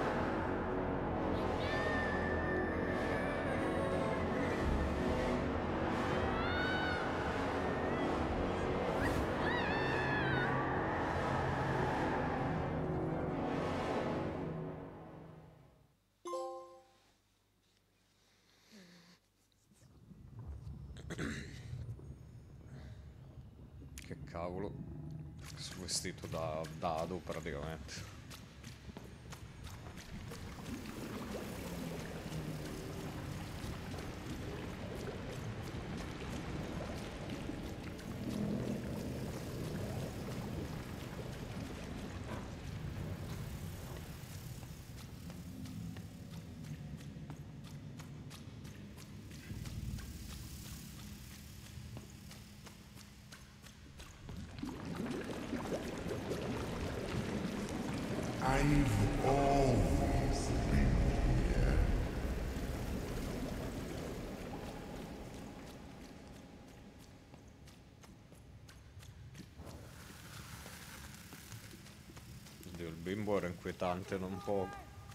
Che cavolo. Questo vestito da dado praticamente. I've always been here. Oddio, il bimbo era inquietante, non poco.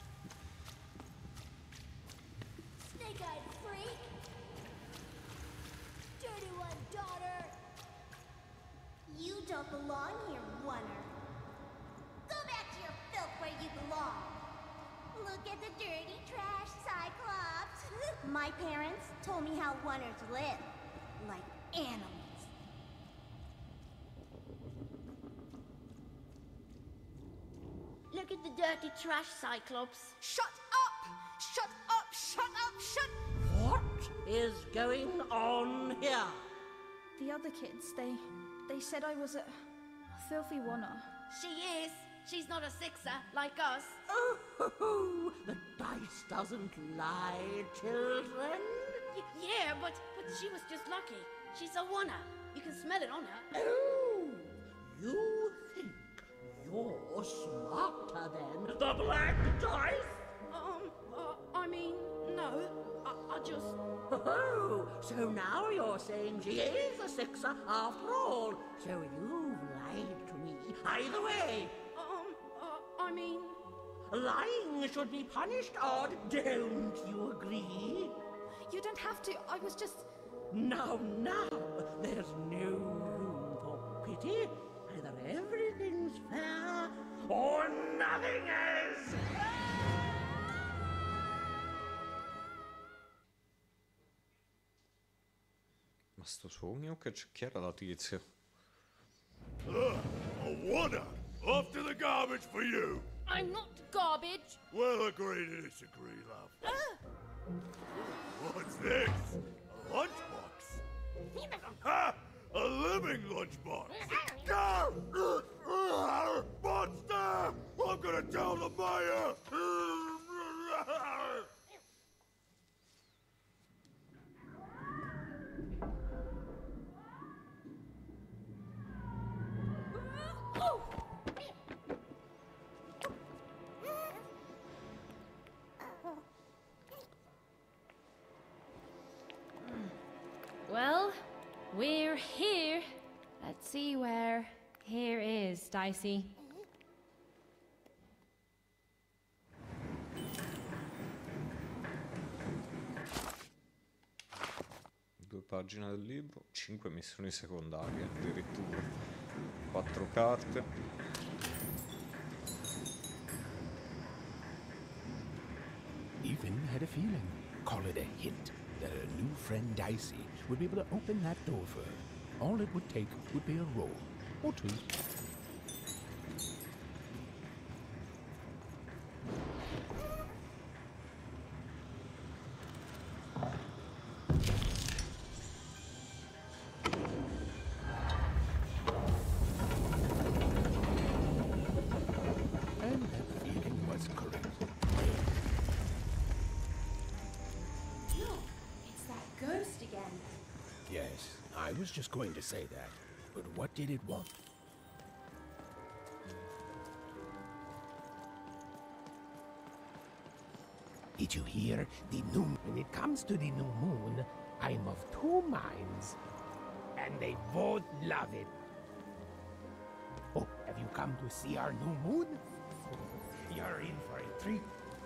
Snake-eyed freak! Dirty one, daughter! You don't belong here, Oner. Go back to your filth where you belong. Look at the dirty trash, Cyclops. My parents told me how Oners live. Like animals. Look at the dirty trash, Cyclops. Shut up! Shut up! Shut up! Shut... What is going on here? The other kids, they said I was a filthy Oner. She is. She's not a sixer like us. Oh, the dice doesn't lie, children. Yeah, but she was just lucky. She's a Oner. You can smell it on her. Oh, you think you're smarter than the black dice? I mean, no. I just... Oh, so now you're saying she is a sixer after all. So you've lied to me. Either way. I mean... Lying should be punished, Odd. Don't you agree? You don't have to. I was just... Now, there's no room for pity. Either everything's fair or nothing is. Ma sto sogno che chi era la tizia? A Oner! Off to the garbage for you! I'm not garbage. We'll agree to disagree, love. What's this? A lunchbox? Ha! A living lunchbox! Monster! I'm gonna tell the mayor! Well, we're here. Let's see where here is, Dicey. Due pagine del libro, 5 missioni secondarie addirittura, 4 carte. Even had a feeling, call it a hint, that her new friend Dicey would be able to open that door for her. All it would take would be a roll or two. And that feeling was correct. Look, it's Yes, I was just going to say that. But what did it want? Did you hear? The new... When it comes to the new moon, I'm of two minds. And they both love it. Oh, have you come to see our new moon? You're in for a treat.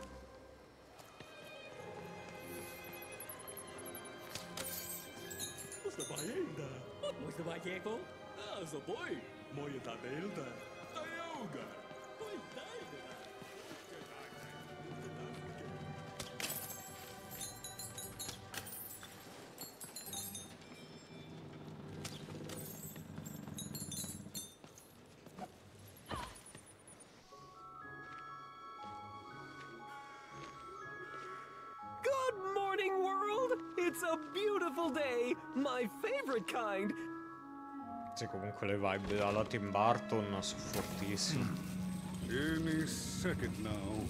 Good morning, world! It's a beautiful day, my favorite kind. Sì, comunque le vibe alla Tim Burton sono fortissime. Any second now.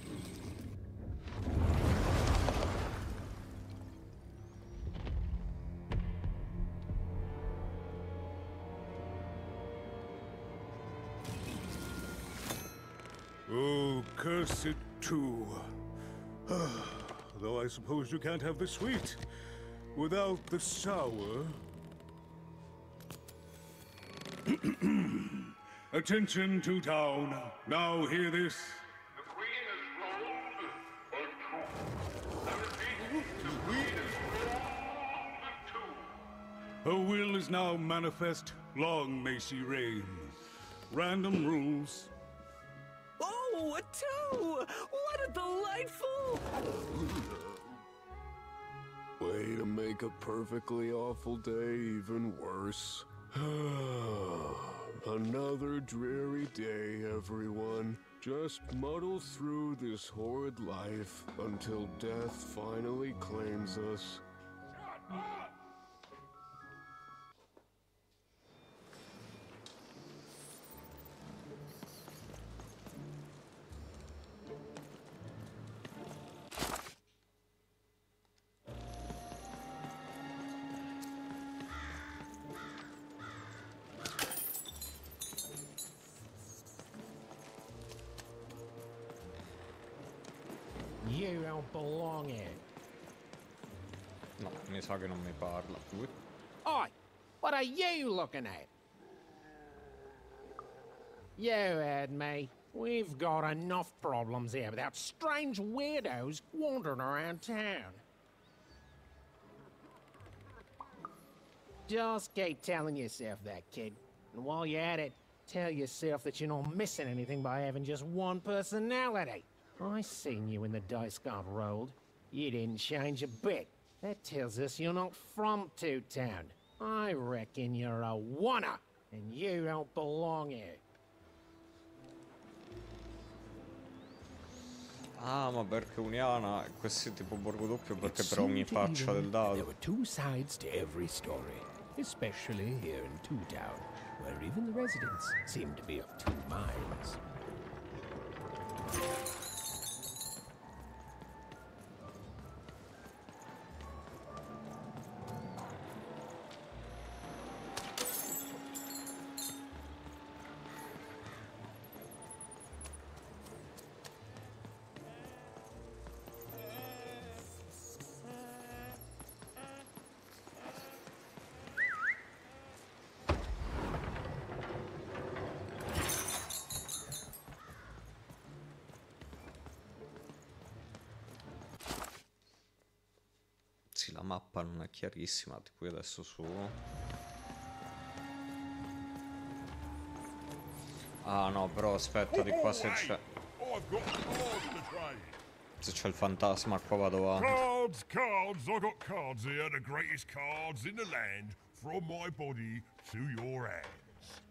Oh, curse it too. Though I suppose you can't have the sweet without the sour. Attention to town. Now hear this. The Queen is rolled a two. I repeat, the Queen is rolled a two. Her will is now manifest. Long may she reign. Random rules. Oh, a two! What a delightful... Way to make a perfectly awful day even worse. Another dreary day, everyone. Just muddle through this horrid life until death finally claims us. You don't belong here. No, mi sa che non mi parla. Oi! What are you looking at? You heard me. We've got enough problems here without strange weirdos wandering around town. Just keep telling yourself that, kid. And while you're at it, tell yourself that you're not missing anything by having just one personality. I seen you when the dice got rolled. You didn't change a bit. That tells us you're not from Two Town. I reckon you're a oner, and you don't belong here. Ah, ma perché Uniana e questi tipo Borgo Doppio perché per ogni faccia del There dado. were two sides to every story, especially here in Two Town, where even the residents seem to be of two minds. Sì, la mappa non è chiarissima, tipo io adesso su... Ah no, però aspetta, di qua se c'è... Se c'è il fantasma qua vado a... Cards, cards, I got cards here, the greatest cards in the land, from my body to your hands.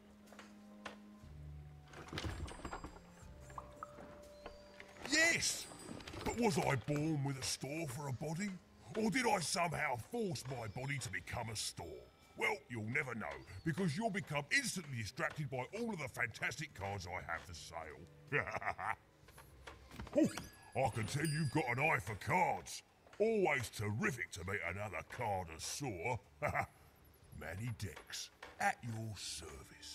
Yes! But was I born with a store for a body? Or did I somehow force my body to become a store? Well, you'll never know, because you'll become instantly distracted by all of the fantastic cards I have for sale. Oh, I can tell you've got an eye for cards. Always terrific to meet another connoisseur. Manny Dex, at your service.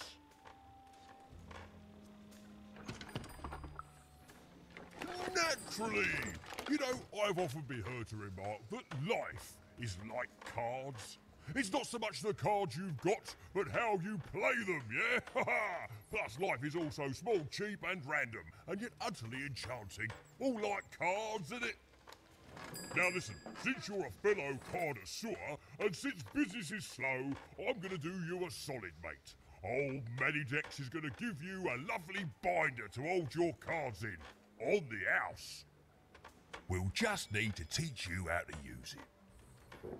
Naturally! You know, I've often been heard to remark that life is like cards. It's not so much the cards you've got, but how you play them, yeah? Plus, life is also small, cheap, and random, and yet utterly enchanting. All like cards, isn't it? Now listen, since you're a fellow connoisseur, and since business is slow, I'm gonna do you a solid, mate. Old Manny Dex is gonna give you a lovely binder to hold your cards in. On the house. We'll just need to teach you how to use it.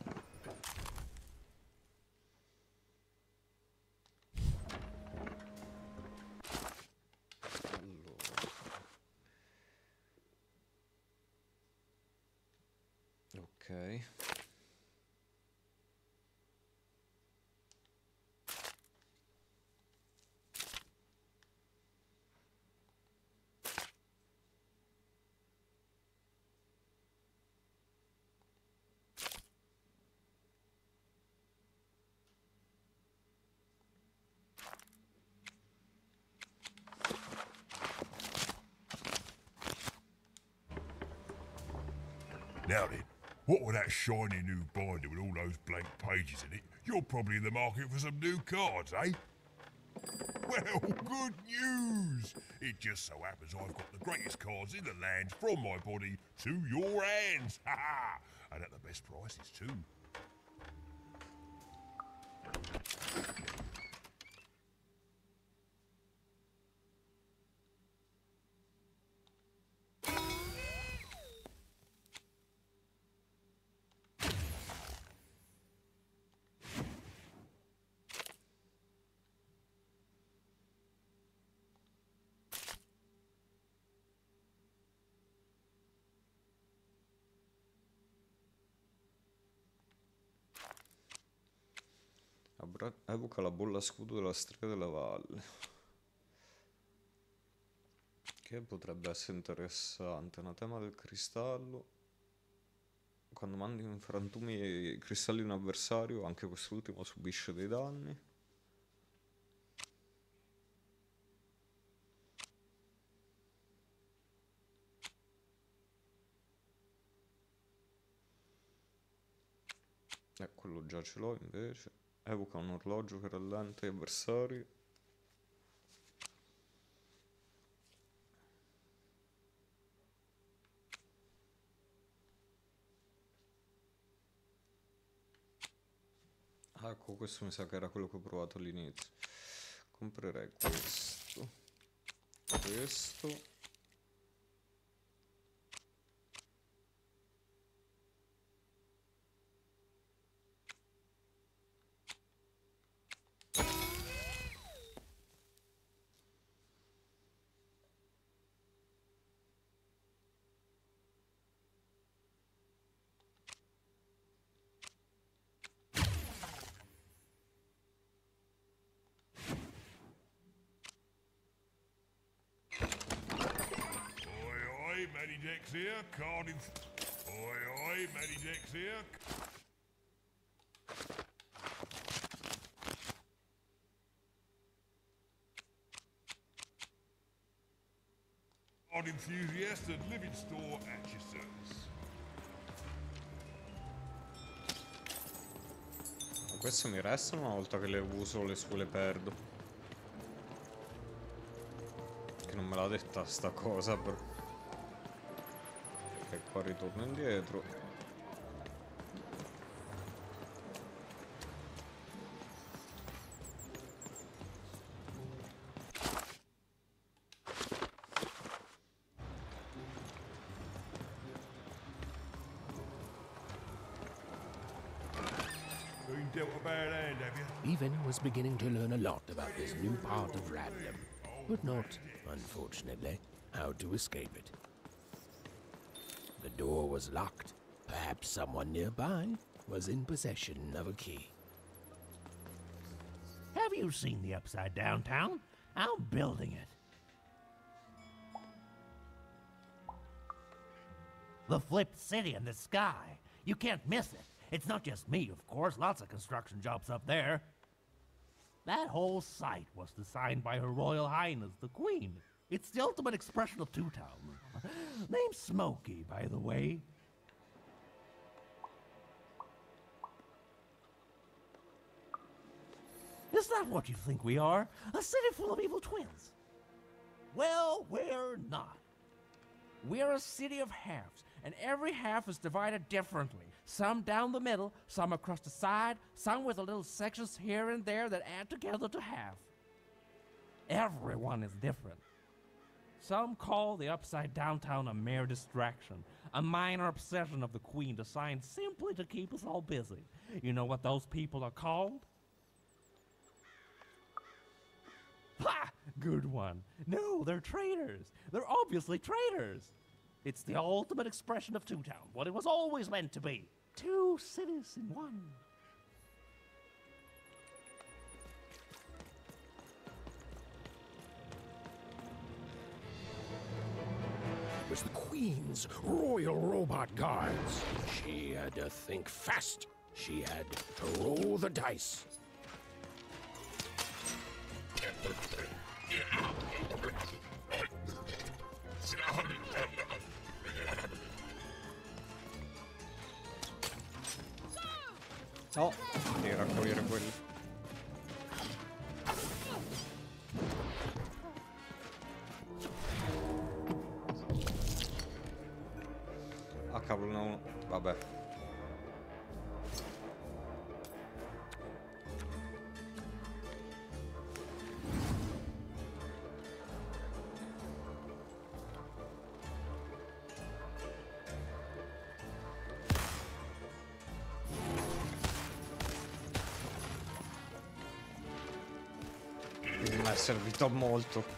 Ok. Now then, what with that shiny new binder with all those blank pages in it, you're probably in the market for some new cards, eh? Well, good news! It just so happens I've got the greatest cards in the land from my body to your hands, ha ha! And at the best prices too. Evoca la bolla scudo della strega della valle. Che potrebbe essere interessante. Anatema del cristallo. Quando mandi in frantumi i cristalli di un avversario, anche quest'ultimo subisce dei danni. Quello già ce l'ho invece. Evoca un orologio che rallenta gli avversari. Ah, ecco, questo mi sa che era quello che ho provato all'inizio. Comprerei questo. Questo. Manny Dex here, Cardiff. Oi, Manny Dex here. Card enthusiast and living store at your service. Questo mi resta una volta che le uso, le perdo. Che non me l'ha detta sta cosa però. E qua ritorno indietro. Even was beginning to learn a lot about this new part of Random, but not, unfortunately, how to escape it. The door was locked. Perhaps someone nearby was in possession of a key. Have you seen the Upside Down Town? I'm building it. The flipped city in the sky. You can't miss it. It's not just me, of course. Lots of construction jobs up there. That whole site was designed by Her Royal Highness, the Queen. It's the ultimate expression of Two Town. Name's Smokey, by the way. Is that what you think we are? A city full of evil twins? Well, we're not. We're a city of halves, and every half is divided differently. Some down the middle, some across the side, some with little sections here and there that add together to half. Everyone is different. Some call the upside down town a mere distraction, a minor obsession of the Queen designed simply to keep us all busy. You know what those people are called? Ha! Good one. No, they're traitors. They're obviously traitors. It's the ultimate expression of Two Town, what it was always meant to be. Two cities in one. It was the Queen's royal robot guards. She had to think fast. She had to roll the dice. No, devi raccogliere quelli. Ah cavolo, no, vabbè. Mi è servito molto.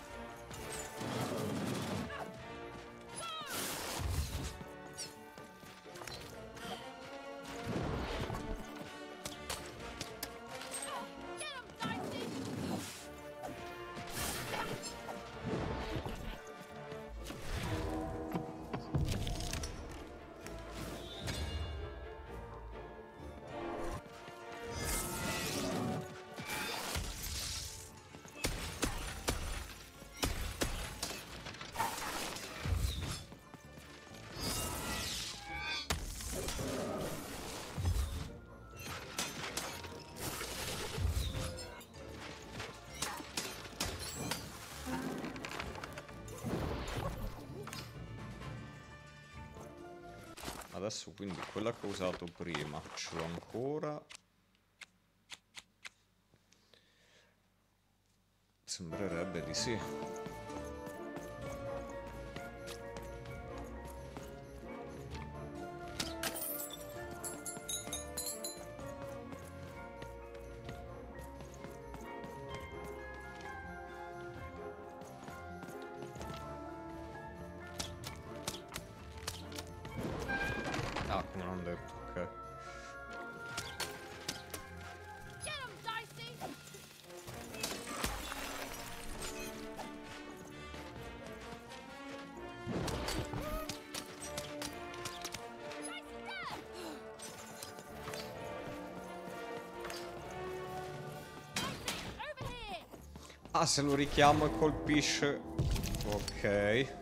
Adesso quindi quella che ho usato prima ce l'ho ancora. Sembrerebbe di sì. Ah, come non detto, ok. Ah, se lo richiamo e colpisce. Ok.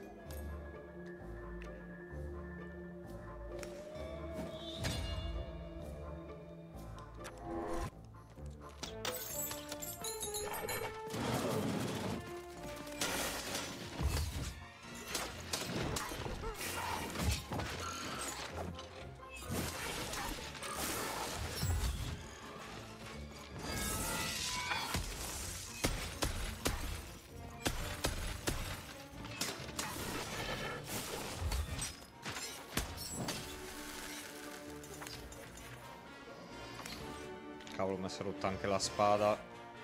Cavolo, mi si è rotta anche la spada.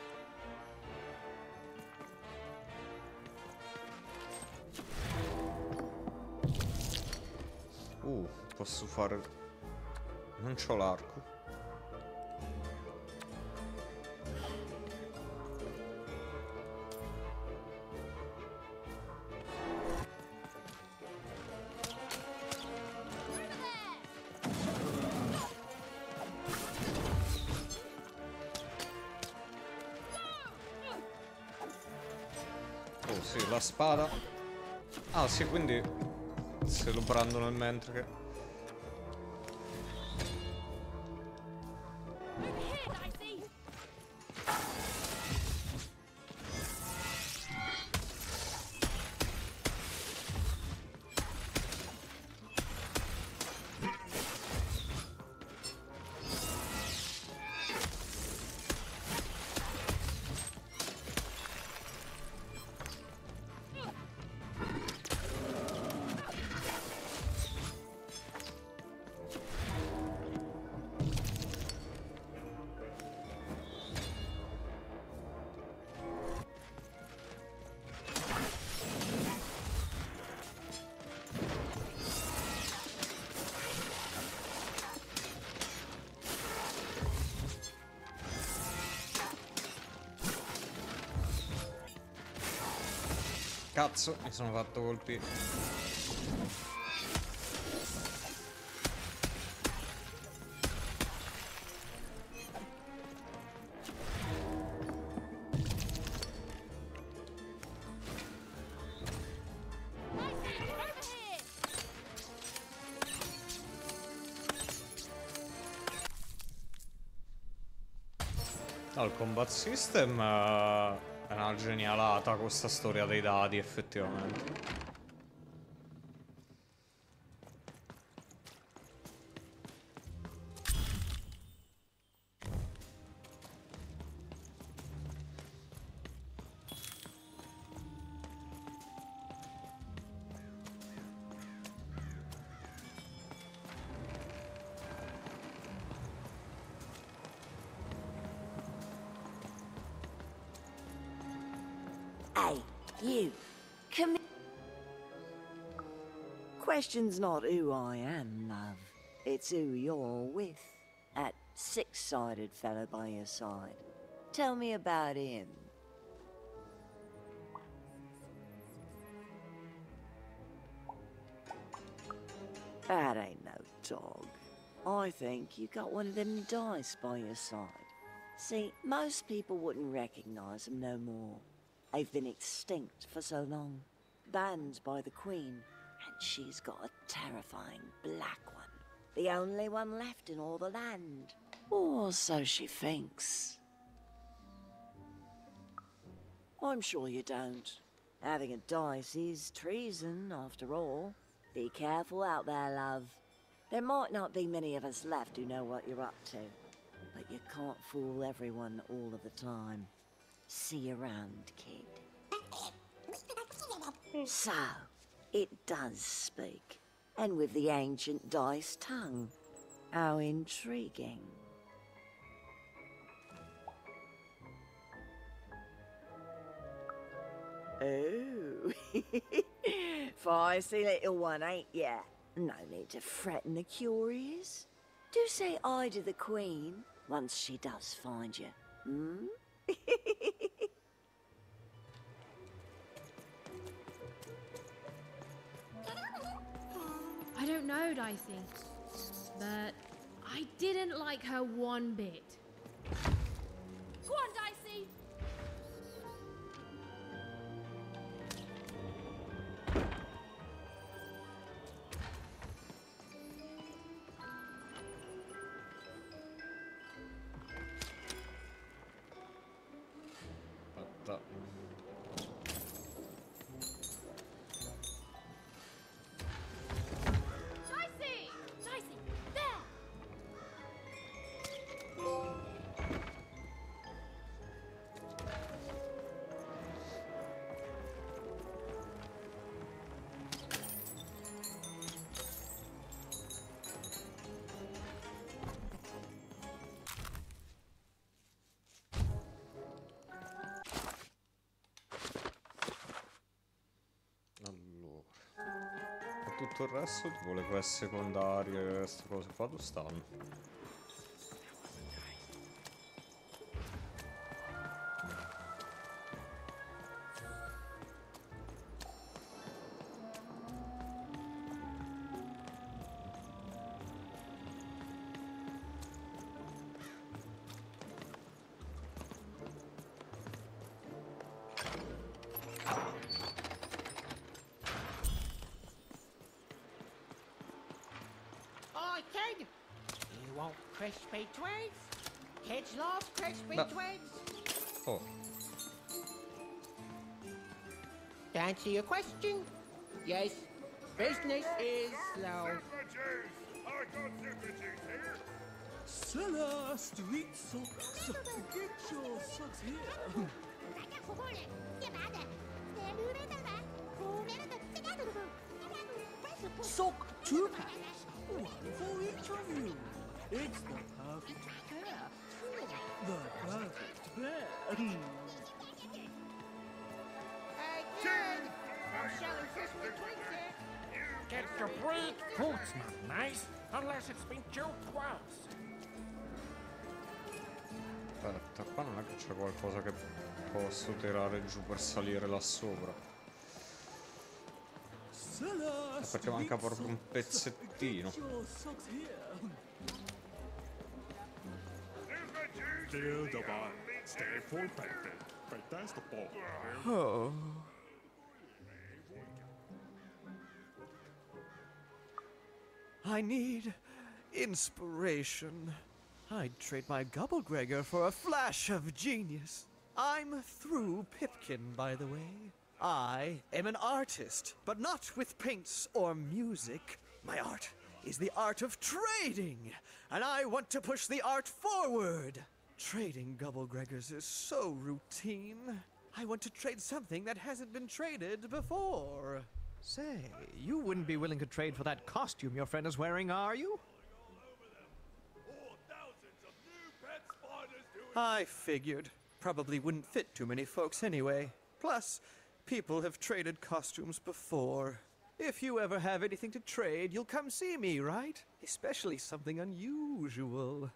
Posso fare... Non c'ho l'arco. Sì, la spada. Ah sì, quindi se lo prendo nel mentre che... Cazzo, mi sono fatto colpire. No, il combat system è una genialata con sta storia dei dadi, effettivamente. Hey, you. Come here. Question's not who I am, love. It's who you're with. That six-sided fellow by your side. Tell me about him. That ain't no dog. I think you got one of them dice by your side. See, most people wouldn't recognize them no more. They've been extinct for so long, banned by the Queen, and she's got a terrifying black one. The only one left in all the land. Or so she thinks. I'm sure you don't. Having a dice is treason, after all. Be careful out there, love. There might not be many of us left who know what you're up to, but you can't fool everyone all of the time. See you around, kid. So, it does speak, and with the ancient dice tongue. How intriguing. Oh, feisty little one, ain't ya? No need to threaten the curious. Do say I to the Queen once she does find you, hmm? I don't know, Dicey, but I didn't like her one bit. Go on, Dicey! Aspetta. Dicey! Dicey, there! Allora. E tutto il resto, tipo le quest secondarie, queste cose qua, dove stanno? Greg? You want crispy twigs? Kids love crispy No. twigs. Oh, To answer your question, yes, business is slow. Sandwiches! I got sandwiches here! Cellar street socks. Get your socks here. Sock 2-pack. One for each of you. It's the perfect pair. The perfect pair. Hey, kid! I'm selling crispy twigs here. Get your breed. Fruit's not nice unless it's been chewed twice. aspetta, qua non è che c'è qualcosa che posso tirare giù per salire là sopra. Perché manca proprio un pezzettino. Still the bar. Stay full painted. But that's the ball. Oh. I need inspiration. I'd trade my Gubblegregor for a flash of genius. I'm through Pipkin, by the way. I am an artist, but not with paints or music. My art is the art of trading, and I want to push the art forward. Trading Gubblegregors is so routine. I want to trade something that hasn't been traded before. Say, you wouldn't be willing to trade for that costume your friend is wearing, are you? I figured. Probably wouldn't fit too many folks anyway. Plus, people have traded costumes before. If you ever have anything to trade, you'll come see me, right? Especially something unusual.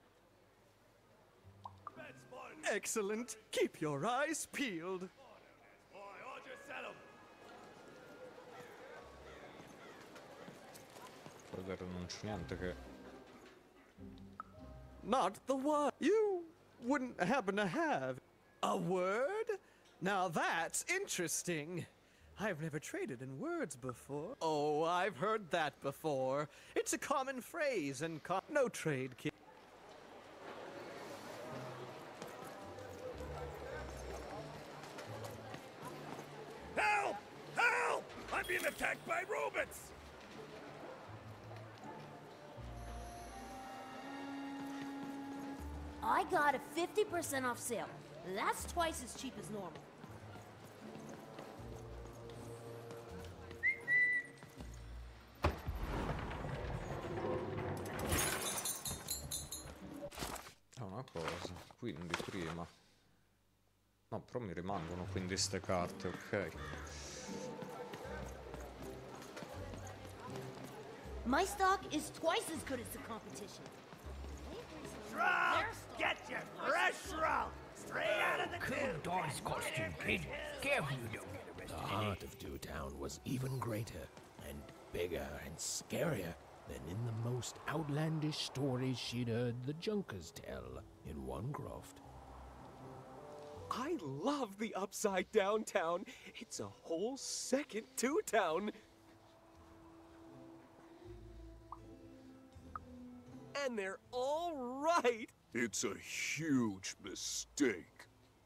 Excellent. Keep your eyes peeled. Per vedere non c'è niente che... Not the one. You wouldn't happen to have a word? Now that's interesting. I've never traded in words before. Oh, I've heard that before. It's a common phrase and no trade, kid. Help! Help! I'm being attacked by robots! I got a 50% off sale. That's twice as cheap as normal. È una cosa, quindi prima... No, però mi rimangono quindi ste carte, ok. My stock is twice as good as the competition. Shroud! Get your fresh shroud! Straight out of the Cool Dog's costume, kid. Careful you don't get arrested. The heart of Dewtown was even greater and bigger and scarier than in the most outlandish stories she'd heard the Junkers tell in Onecroft. I love the Upside Down Town. It's a whole second Town. And they're all right. It's a huge mistake.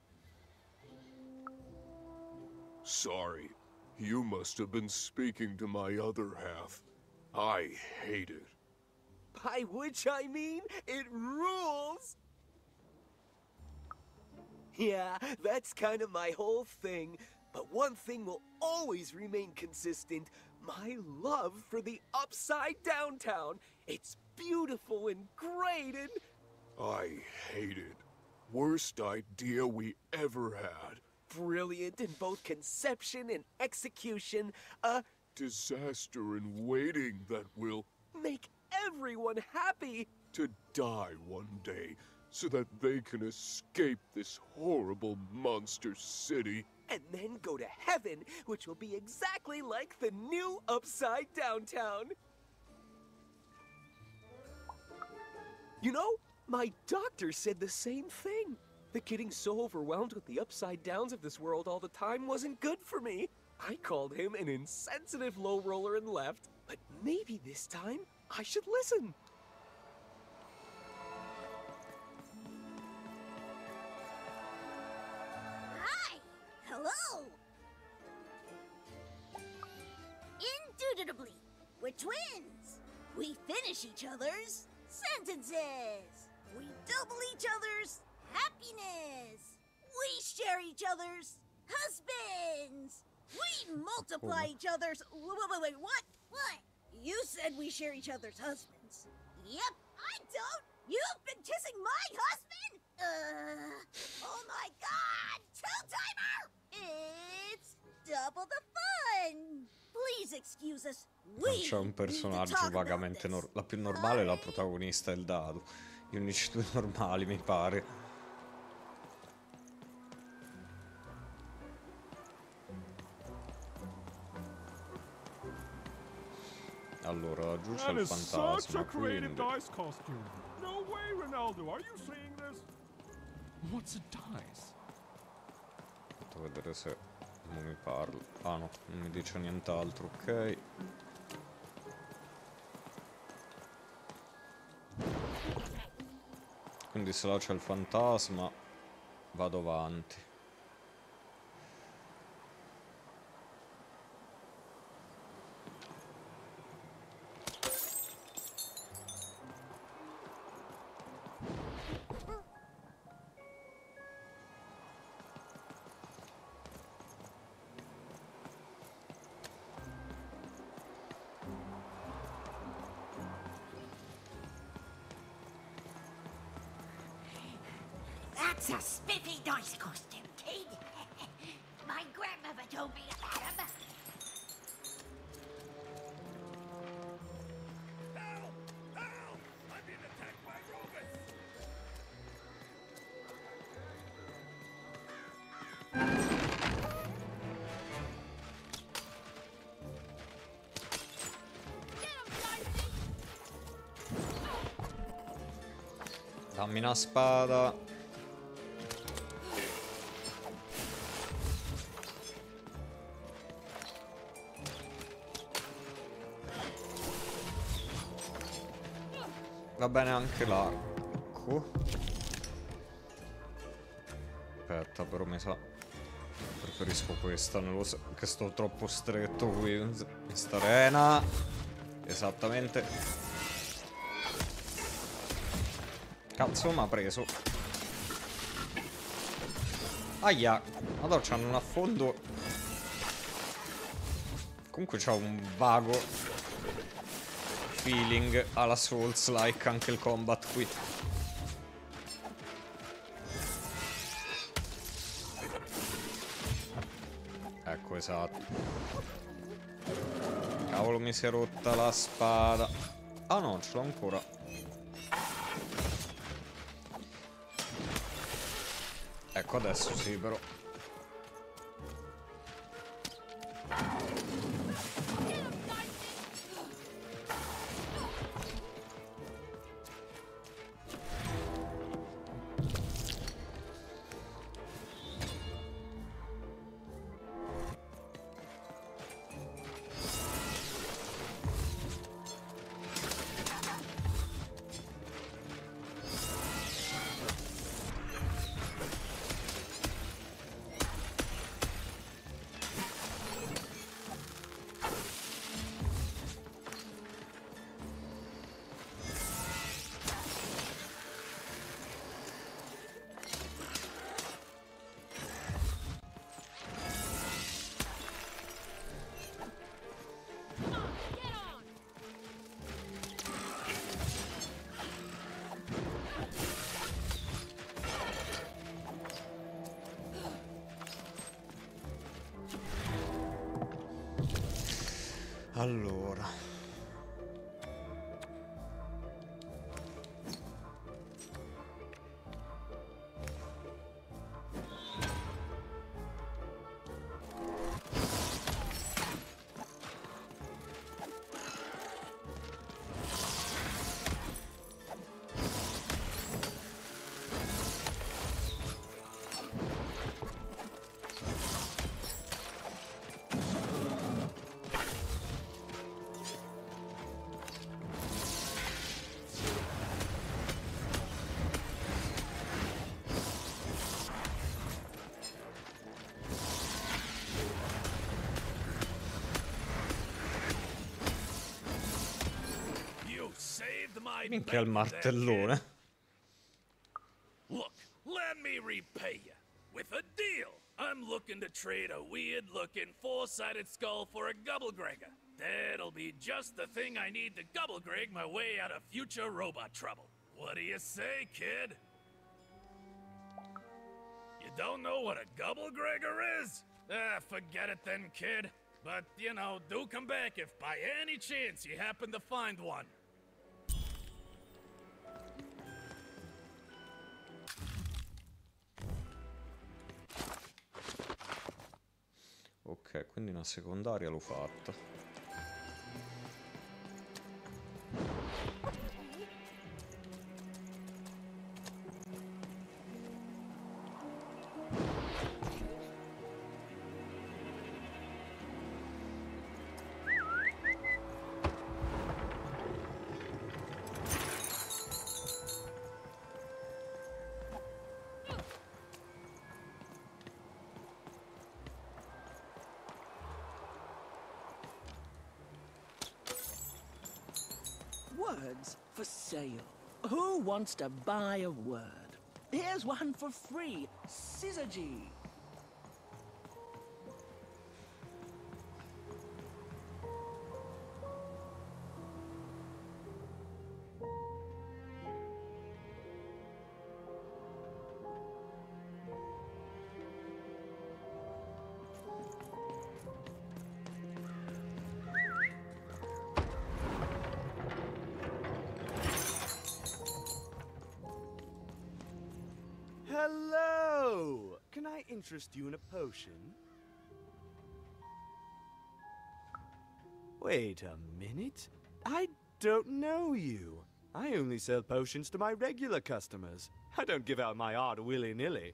Sorry, you must have been speaking to my other half. I hate it. By which I mean, it rules. Yeah, that's kind of my whole thing. But one thing will always remain consistent. My love for the Upside Down Town. It's beautiful and great and... I hate it. Worst idea we ever had. brilliant in both conception and execution. A disaster in waiting that will make everyone happy. To die one day so that they can escape this horrible monster city. And then go to heaven, which will be exactly like the new Upside Down Town. You know, my doctor said the same thing. That getting so overwhelmed with the upside downs of this world all the time wasn't good for me. I called him an insensitive low roller and left. But maybe this time I should listen. comfortably. We're twins. We finish each other's sentences. We double each other's happiness. We share each other's husbands. We multiply each other's... Wait, what? What? You said we share each other's husbands. Yep, I don't. You've been kissing my husband? Oh my god! Two-timer! It's double the fun. Please excuse us. Non c'è un personaggio vagamente la più normale è la protagonista del dado. Gli unici due normali, mi pare. Allora, giù c'è il fantasma, quindi... dice costume. No way, Ronaldo. Are you seeing this? What's a dice? Fatto vedere se non mi parla. Ah no, non mi dice nient'altro, ok. Quindi se là c'è il fantasma, vado avanti. That's a spiffy dice costume, kid. My grandmother told me about him. Help! Help! I'm being attacked by robots! Dammi una spada. Va bene anche l'arco. Aspetta, però mi sa... Preferisco questa, non lo so, che sto troppo stretto qui in sta arena. Esattamente. Cazzo, mi ha preso. Aia. Madonna, c'hanno un affondo. Comunque c'ha un vago feeling alla Souls-like anche il combat qui. Ecco, esatto. Cavolo, mi si è rotta la spada. Ah no, ce l'ho ancora. Ecco, adesso sì, però. Allora. Minchia il martellone. Look, let me repay you with a deal. I'm looking to trade a weird-looking four-sided skull for a Gubblegregger. That'll be just the thing I need to Gubblegreg my way out of future robot trouble. What do you say, kid? You don't know what a Gubblegregger is? Forget it then, kid. But, you know, do come back if by any chance you happen to find one. Ok, quindi una secondaria l'ho fatta. Words for sale. Who wants to buy a word? Here's one for free. Syzygy. Hello! Can I interest you in a potion? Wait a minute. I don't know you. I only sell potions to my regular customers. I don't give out my art willy-nilly.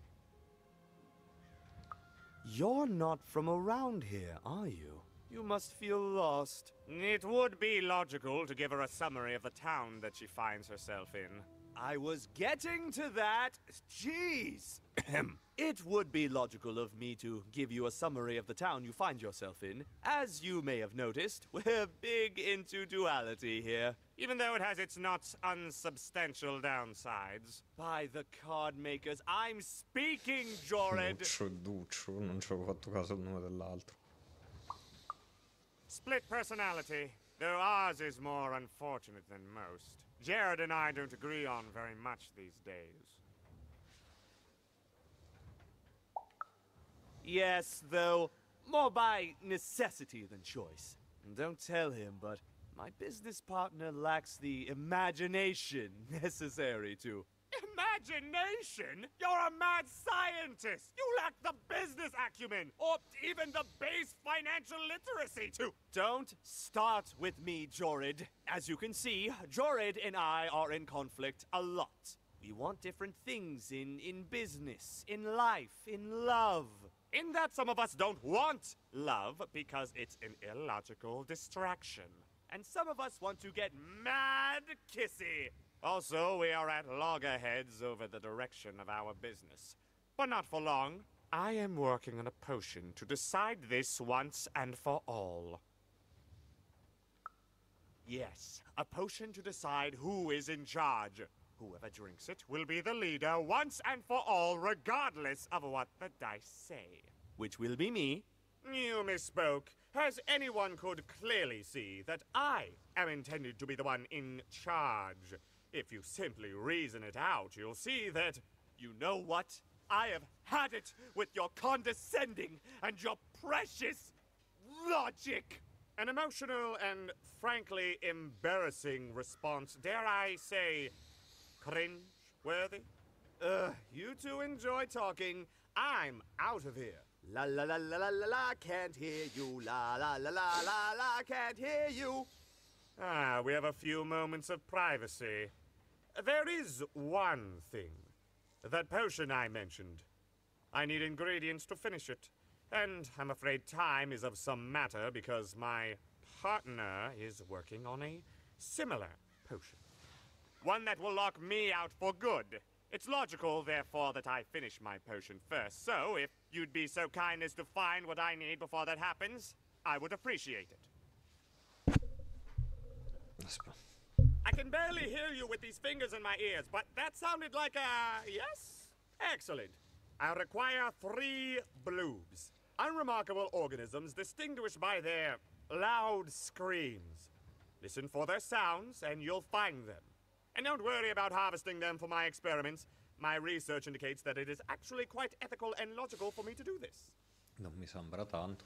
You're not from around here, are you? You must feel lost. It would be logical to give her a summary of the town that she finds herself in. I was getting to that. Jeez! It would be logical of me to give you a summary of the town you find yourself in. As you may have noticed, we're big into duality here. Even though it has its not unsubstantial downsides. By the card makers, I'm speaking, Jorid! Duccio, non ci avevo fatto caso al nome dell'altro. Split personality, though ours is more unfortunate than most. Jared and I don't agree on very much these days. Yes, though, more by necessity than choice. And don't tell him, but my business partner lacks the imagination necessary to... Imagination? You're a mad scientist! You lack the business acumen, or even the base financial literacy to... Don't start with me, Jorid. As you can see, Jorid and I are in conflict a lot. We want different things in business, in life, in love. In that some of us don't want love because it's an illogical distraction. And some of us want to get mad kissy. Also, we are at loggerheads over the direction of our business. But not for long. I am working on a potion to decide this once and for all. Yes, a potion to decide who is in charge. Whoever drinks it will be the leader once and for all, regardless of what the dice say. Which will be me. You misspoke, as anyone could clearly see that I am intended to be the one in charge. If you simply reason it out, you'll see that... You know what? I have had it with your condescending and your precious logic. An emotional and frankly embarrassing response, dare I say, cringe-worthy? You two enjoy talking. I'm out of here. La la la la la la la, can't hear you. La la la la la la, can't hear you. Ah, we have a few moments of privacy. There is one thing. That potion I mentioned. I need ingredients to finish it. And I'm afraid time is of some matter because my partner is working on a similar potion. One that will lock me out for good. It's logical, therefore, that I finish my potion first. So, if you'd be so kind as to find what I need before that happens, I would appreciate it. I can barely hear you with these fingers in my ears, but that sounded like a yes? Excellent. I require 3 bloobs. Unremarkable organisms distinguished by their loud screams. Listen for their sounds, and you'll find them. And don't worry about harvesting them for my experiments. My research indicates that it is actually quite ethical and logical for me to do this. Non mi sembra tanto.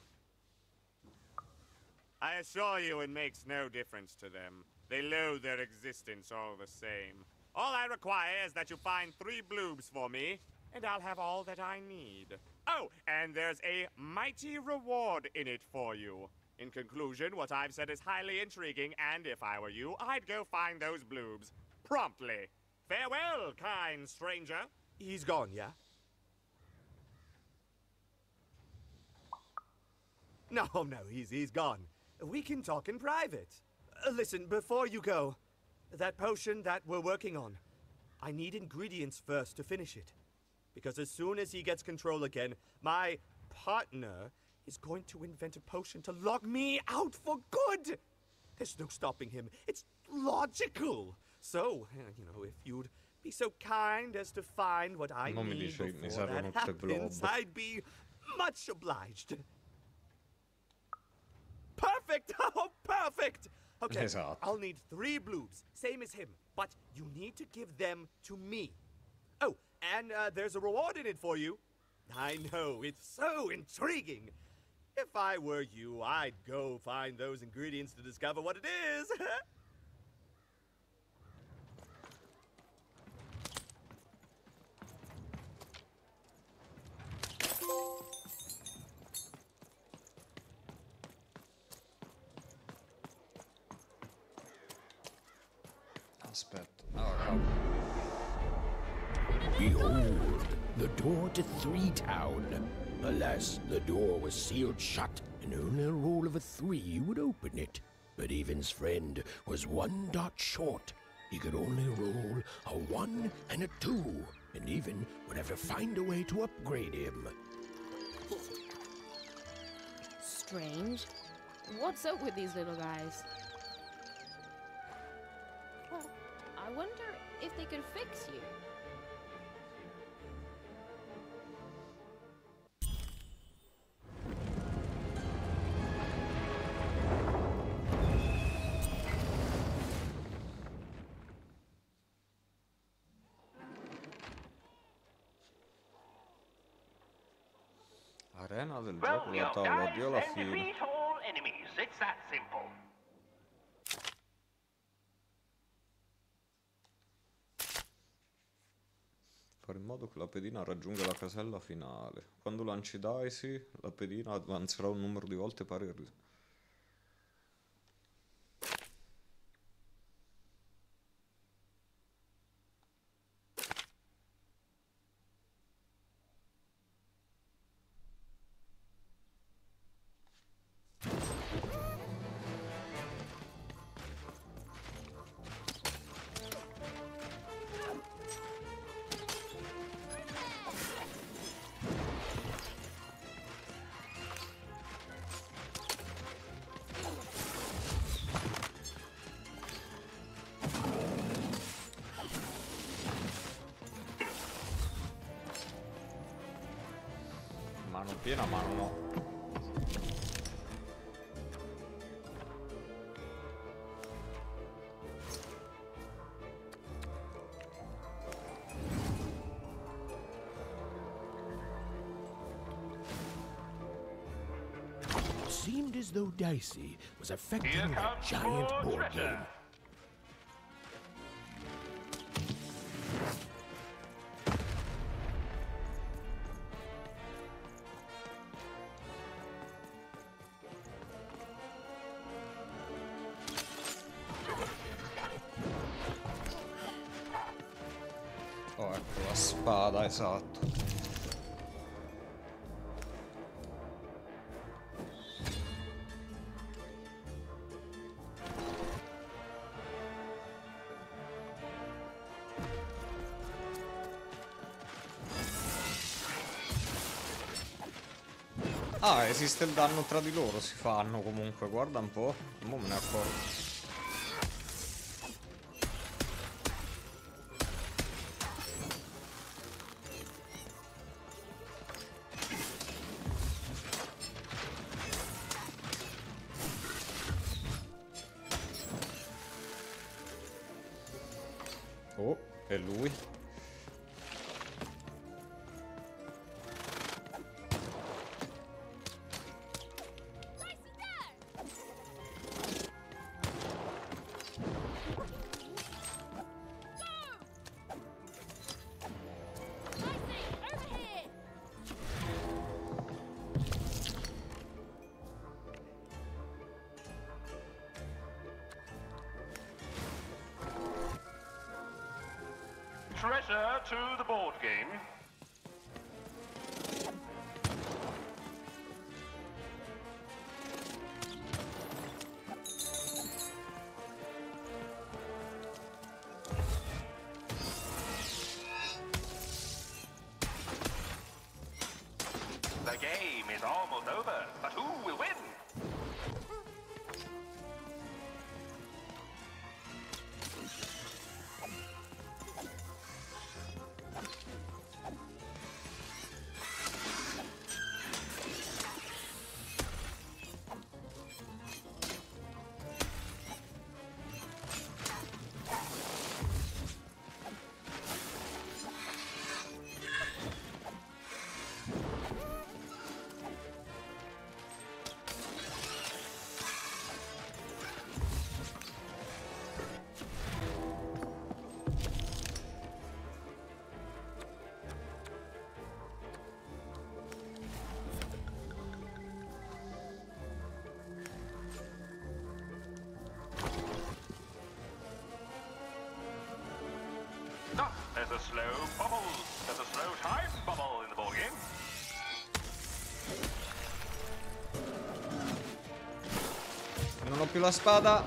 I assure you it makes no difference to them. They loathe their existence all the same. All I require is that you find 3 bloobs for me, and I'll have all that I need. Oh, and there's a mighty reward in it for you. In conclusion, what I've said is highly intriguing, and if I were you, I'd go find those bloobs. Promptly. Farewell, kind stranger. He's gone, yeah? No, he's gone. We can talk in private. Listen, before you go, that potion that we're working on, I need ingredients first to finish it. Because as soon as he gets control again, my partner is going to invent a potion to lock me out for good. There's no stopping him. It's logical. So, if you'd be so kind as to find what I need before that happens, I'd be much obliged. Perfect! Oh, perfect! Okay, I'll need 3 bloobs, same as him, but you need to give them to me. Oh, and there's a reward in it for you. I know, it's so intriguing. If I were you, I'd go find those ingredients to discover what it is. Aspetta. Oh, cavolo. Behold, the door to Three Town. Alas, the door was sealed shut, and only a roll of a 3 would open it. But Even's friend was 1 dot short. He could only roll a 1 and a 2, and Even would have to find a way to upgrade him. Strange. What's up with these little guys? Well, I wonder if they could fix you. Arena del gioco da tavola, addio alla fine. Defeat all enemies. It's that simple. Fare in modo che la pedina raggiunga la casella finale. Quando lanci Daisy, la pedina avanzerà un numero di volte pari al mano piena, mano no. Seemed as though Dicey was affecting that giant board game. Oh, ecco la spada, esatto. Ah, esiste il danno tra di loro, si fanno comunque, guarda un po'. Mo me ne accorgo. E lui? Treasure to the board game. The game is almost over, but who will win? No, there's a slow bubble. There's a slow time bubble in the board game. Non ho più la spada.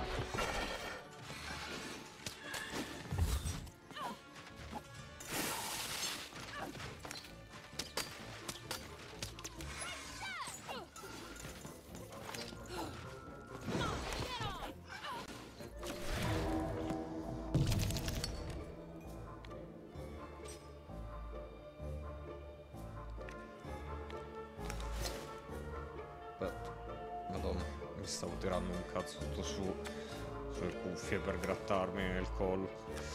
Madonna, mi stavo tirando un cazzo tutto sulle cuffie per grattarmi nel collo.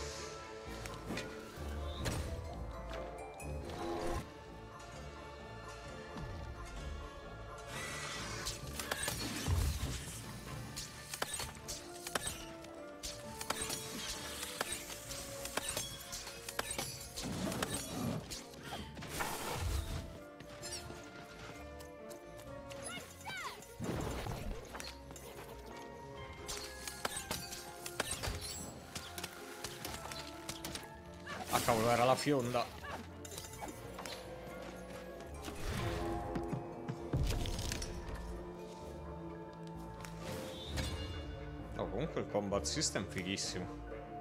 Ah cavolo, era la fionda. Oh, comunque il combat system fighissimo.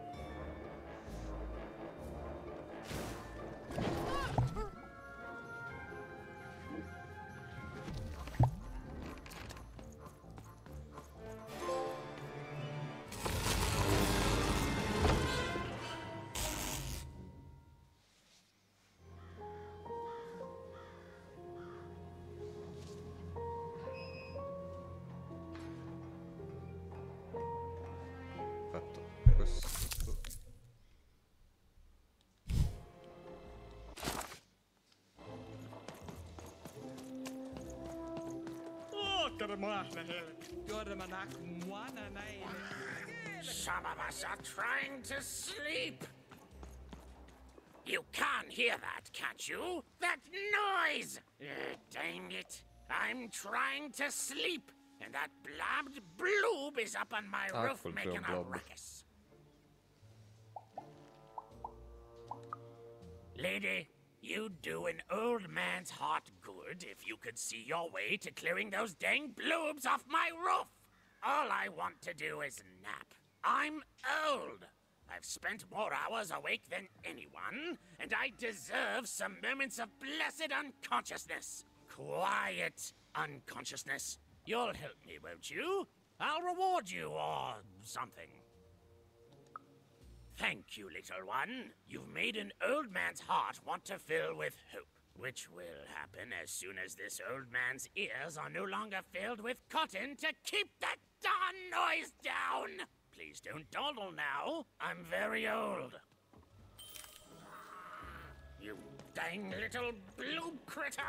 Some of us are trying to sleep. You can't hear that, can't you? That noise! Dang it. I'm trying to sleep, and that blabbed bloob is up on my roof making a ruckus. Lady, you'd do an old man's heart good if you could see your way to clearing those dang bloobs off my roof. All I want to do is nap. I'm old. I've spent more hours awake than anyone, and I deserve some moments of blessed unconsciousness. Quiet unconsciousness. You'll help me, won't you? I'll reward you or something. Thank you, little one. You've made an old man's heart want to fill with hope, which will happen as soon as this old man's ears are no longer filled with cotton to keep that darn noise down. Please don't dawdle now. I'm very old. dang little blue critter!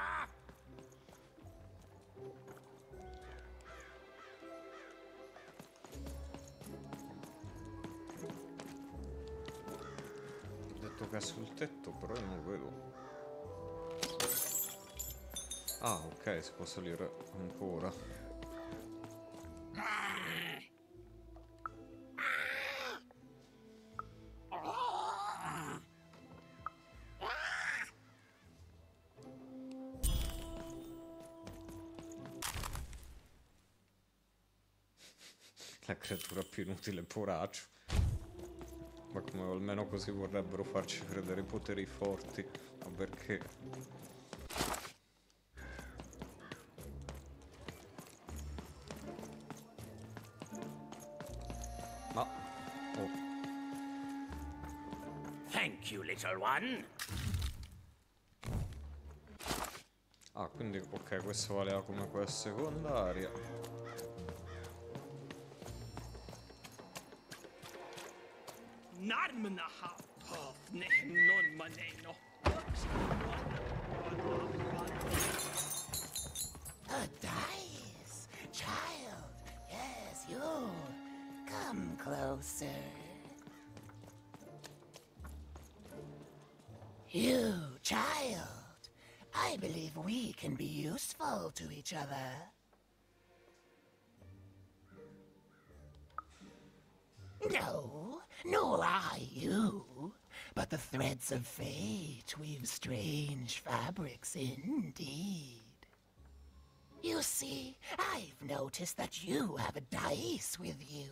Ho detto che è sul tetto, però io non lo vedo. Ah, ok, si può salire ancora. La creatura più inutile, poraccio. Ma come almeno così vorrebbero farci credere i poteri forti. Ma perché? Ma... oh. Thank you, little one. Ah, quindi ok, questo valeva come quest secondaria. A dice, child. Yes, you. Come closer. You, child. I believe we can be useful to each other. No, nor I you. But the threads of fate weave strange fabrics indeed. You see, I've noticed that you have a dice with you.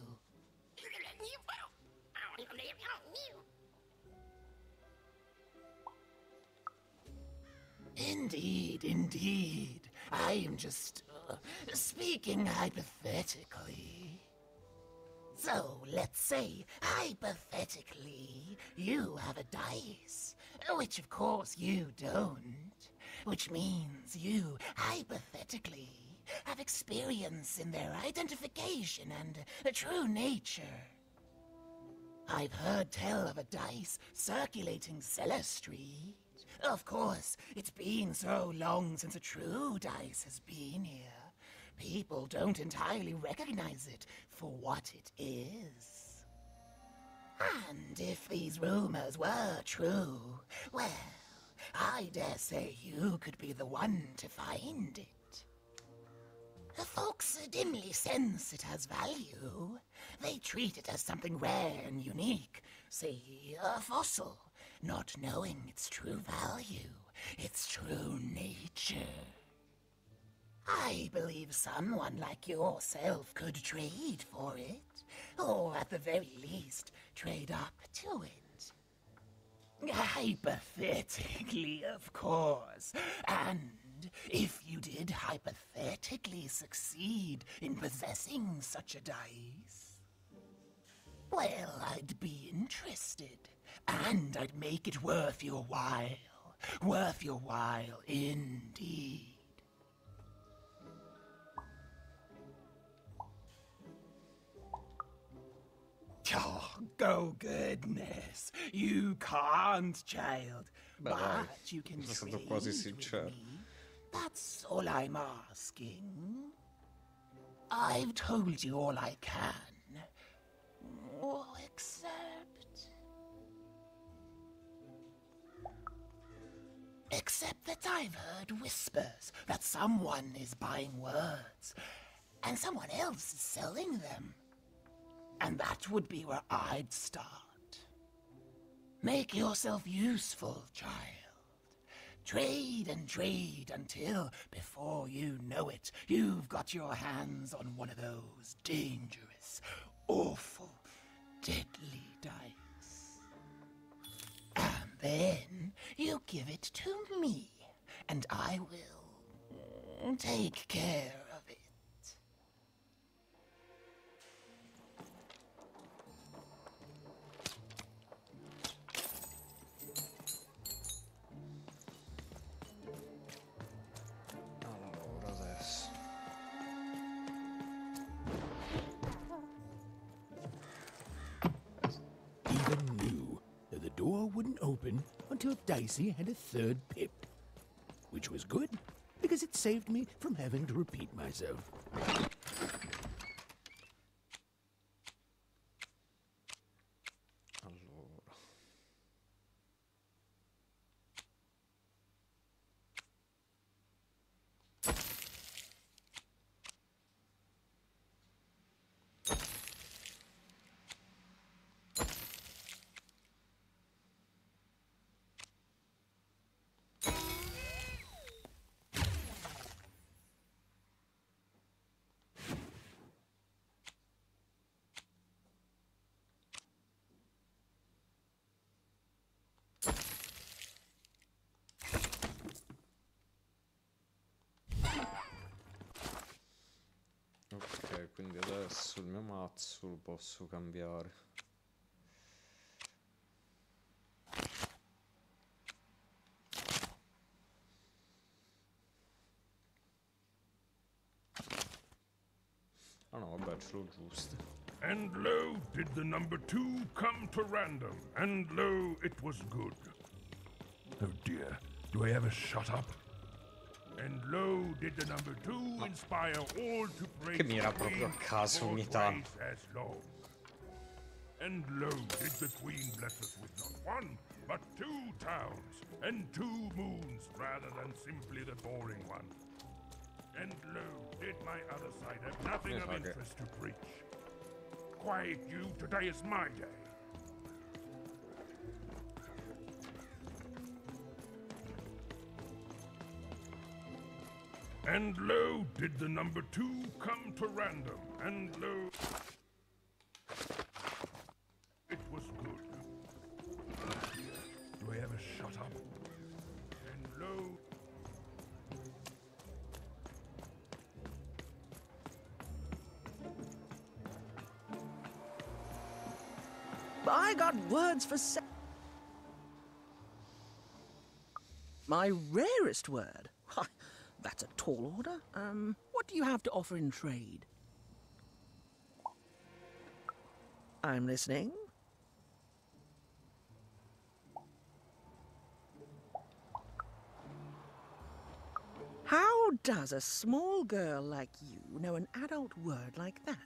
Indeed, indeed. I am just speaking hypothetically. So, let's say, hypothetically, you have a dice, which of course you don't, which means you, hypothetically, have experience in their identification and true nature. I've heard tell of a dice circulating Cellar Street. Of course, it's been so long since a true dice has been here. People don't entirely recognize it for what it is. And if these rumors were true, well, I dare say you could be the one to find it. Folks dimly sense it has value. They treat it as something rare and unique, say a fossil, not knowing its true value, its true nature. I believe someone like yourself could trade for it, or at the very least, trade up to it. Hypothetically, of course, and if you did hypothetically succeed in possessing such a dice, well, I'd be interested, and I'd make it worth your while indeed. Oh, go goodness. You can't, child. Beh, but dai, you can sono stato trade quasi with sincero. me. That's all I'm asking. I've told you all I can. Oh, except that I've heard whispers that someone is buying words, and someone else is selling them. And that would be where I'd start. Make yourself useful, child. Trade and trade until, before you know it, you've got your hands on one of those dangerous, awful, deadly dice. And then you give it to me, and I will take care of it. Even knew that the door wouldn't open until until Dicey had a third pip. Which was good, because it saved me from having to repeat myself. Ok, quindi adesso il mio mazzo lo posso cambiare. Ah no, vabbè, ce l'ho giusto. And lo, did the number 2 come to random, and lo, it was good. Oh dear, do I ever shut up? And lo, did the number 2 inspire all to praise Che mira proprio a caso ogni tanto. as long. And lo, did the queen bless us with not 1, but 2 towns, and 2 moons, rather than simply the boring one. And lo, did my other side have nothing Yes, of okay. interest to preach? Quiet you, today is my day. And lo, did the number 2 come to random, and lo, it was good. Oh dear, do I ever shut up? And lo, I got words for my rarest word. Why, that's a tall order. What do you have to offer in trade? I'm listening. How does a small girl like you know an adult word like that?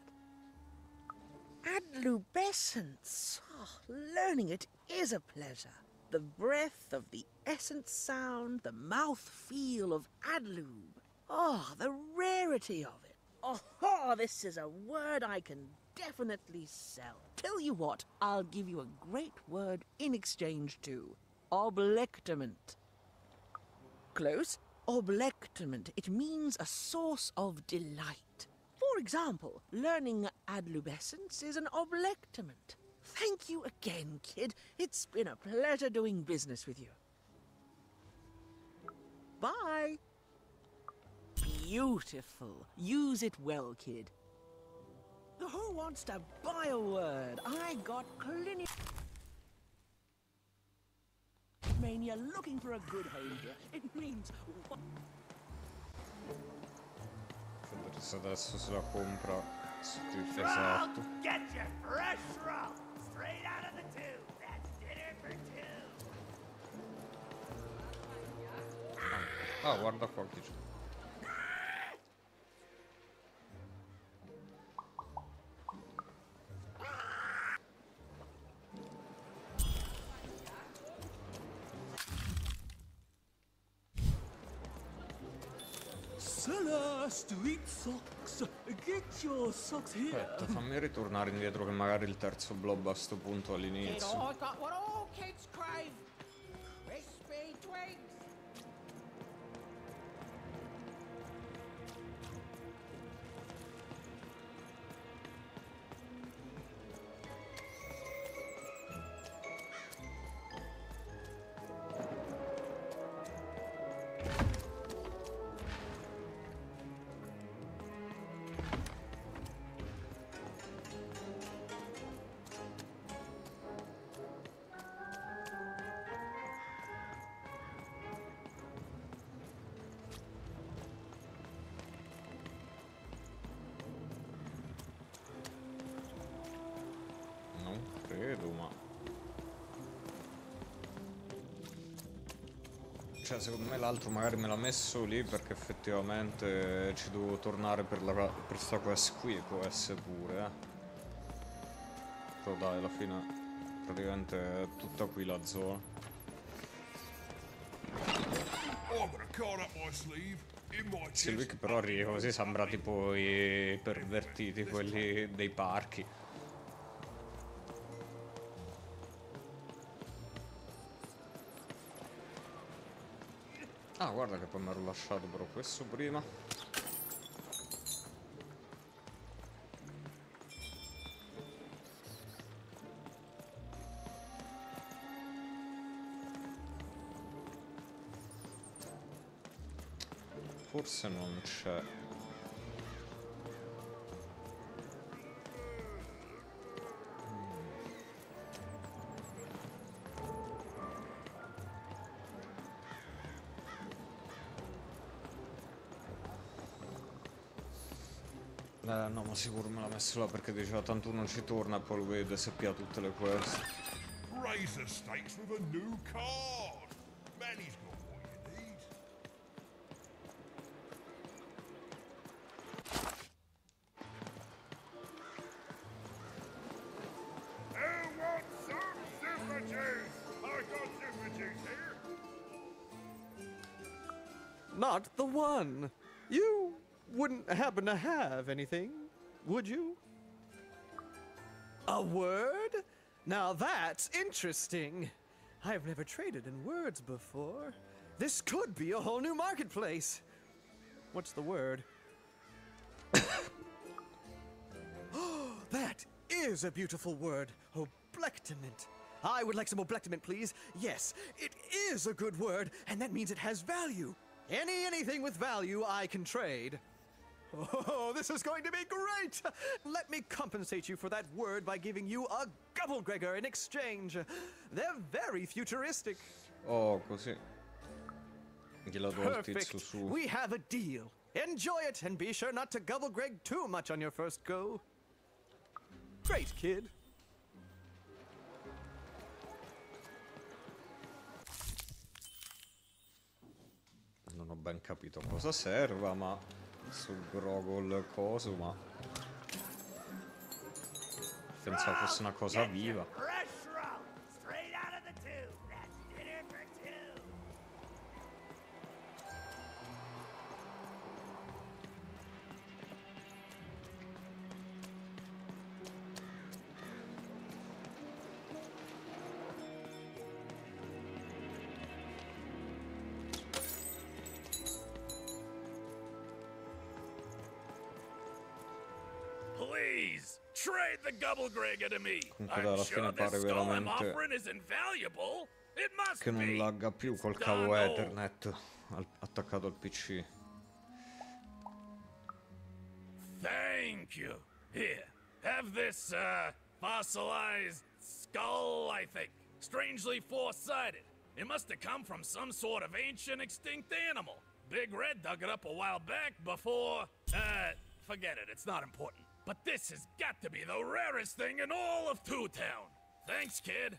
Adlubescence. Oh, learning it is a pleasure. The breath of the essence sound, the mouth feel of adlube. Oh, the rarity of it. Oh, this is a word I can definitely sell. Tell you what, I'll give you a great word in exchange too. Oblectament. Close. Oblectament. It means a source of delight. For example, learning adlubescence is an oblectament. Thank you again, kid. It's been a pleasure doing business with you. Bye. Beautiful. Use it well, kid. Who wants to buy a word? I got clinic mania looking for a good home here. It means Se adesso se la compra, esatto. Get you fresh roll, straight out of the tube. That's dinner for 2. Ah, guarda qua chi c'è. Seller Street Socks. Get your socks here. Aspetta, fammi ritornare indietro che magari il terzo blob a sto punto all'inizio. got what all kids crave. Crispy twigs. Non credo, ma... Cioè, secondo me l'altro magari me l'ha messo lì perché effettivamente ci devo tornare per sta quest qui, può essere pure, Però dai, alla fine praticamente è tutta qui la zona. Sì, lui che però arriva così sembra tipo i pervertiti, quelli dei parchi. Ah, guarda che poi mi ero lasciato però questo prima. Forse non c'è. No, ma sicuro me l'ha messo là perché diceva tanto non ci torna e poi lo vede se pia tutte le quest. Raise the stakes with a new card. Manny's got what you need. Who wants some super juice? I got super juice here. Not the one. You wouldn't happen to have anything, would you? A word? Now that's interesting. I've never traded in words before. This could be a whole new marketplace. What's the word? Oh, that is a beautiful word. Oblectament. I would like some oblectament, please. Yes, it is a good word, and that means it has value. Anything with value I can trade. Oh, this is going to be great! Let me compensate you for that word by giving you a Gubblegregor in exchange. They're very futuristic. Oh, così. Glielo do al tizio Perfect. su. We have a deal. Enjoy it, and be sure not to Gubblegreg too much on your first go. Great, kid. Non ho ben capito a cosa serva, ma sul Grogol coso, ma pensavo fosse una cosa viva. Fresh rum, straight out of the tube. That's dinner for two. Please, trade the Gubblegregor to me. Comunque I'm alla sure fine this pare skull I'm veramente offering is invaluable. It must che non be. lagga più col cavo Ethernet attaccato al PC. Thank you. Here, have this, fossilized skull, I think. Strangely four-sided. It must have come from some sort of ancient extinct animal. Big Red dug it up a while back before, forget it, it's not important. But this has got to be the rarest thing in all of Two Town. Thanks, kid.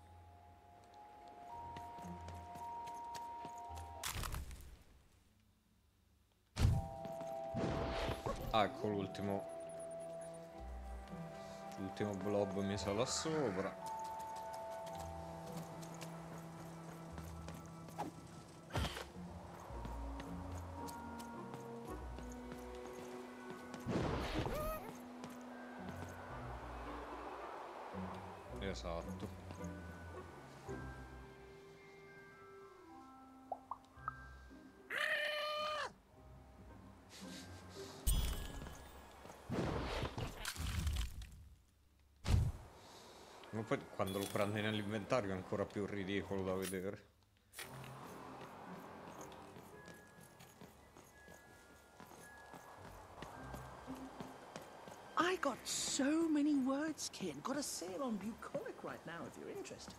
Ah, ecco l'ultimo. L'ultimo blob mi sa là sopra. Esatto. Ma poi quando lo prendi nell'inventario è ancora più ridicolo da vedere. I got so many words, kid. Got a sale on bucolic right now if you're interested.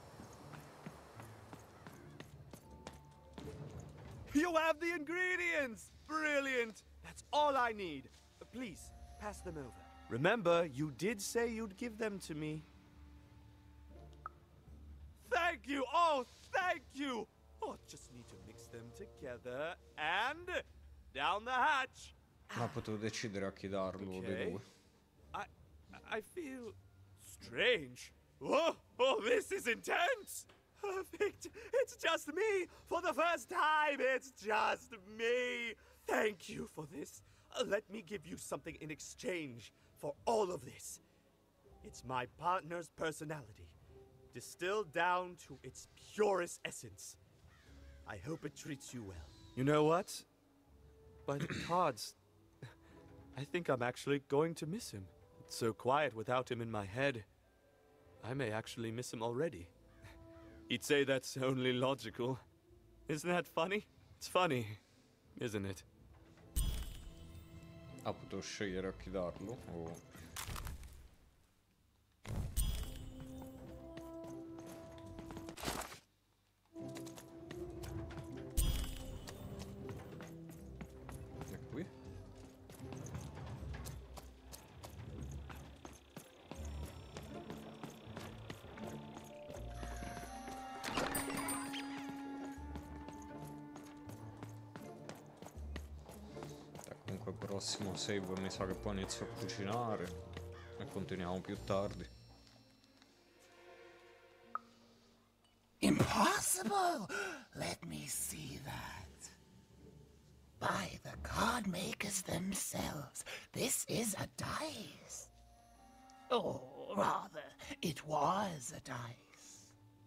You have the ingredients! Brilliant! That's all I need. Please, pass them over. Remember, you did say you'd give them to me. Thank you! Oh, thank you! Oh, just need to together and down the hatch. Ma potevo decidere a chi darlo dei due. I feel strange. Whoa, oh, this is intense. Perfect. It's just me. For the first time, it's just me. Thank you for this. Let me give you something in exchange for all of this. It's my partner's personality, distilled down to its purest essence. I hope it treats you well. You know what? By the cards, I think I'm actually going to miss him. It's so quiet without him in my head. I may actually miss him already. He'd say that's only logical. Isn't that funny? It's funny, isn't it? Ah, potevo scegliere a chi darlo? O... E qui? Comunque prossimo save mi sa che poi inizio a cucinare e continuiamo più tardi. Impossible! Let me see that. By the card makers themselves, this is a dice. Or rather, it was a dice.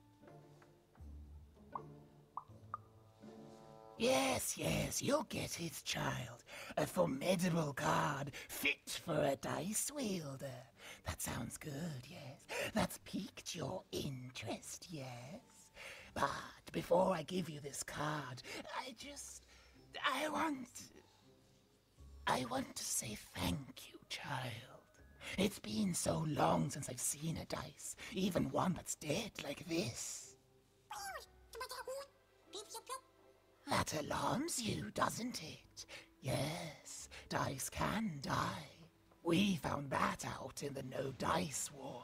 Yes, yes, you'll get it, child. A formidable card, fit for a dice wielder. That sounds good, yes. That's piqued your interest, yes. But before I give you this card, I want to say thank you, child. It's been so long since I've seen a dice, even one that's dead like this. That alarms you, doesn't it? Yes, dice can die. We found that out in the No Dice War.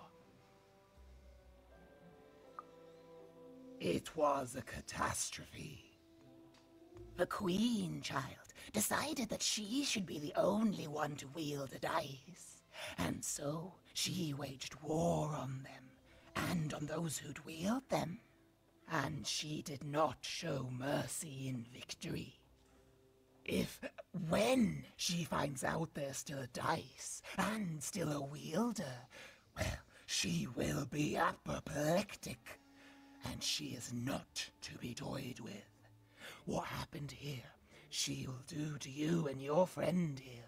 It was a catastrophe. The Queen, child, decided that she should be the only one to wield a dice. And so she waged war on them, and on those who'd wield them. And she did not show mercy in victory. When she finds out there's still a dice, and still a wielder, well, she will be apoplectic. And she is not to be toyed with. What happened here, she'll do to you and your friend here.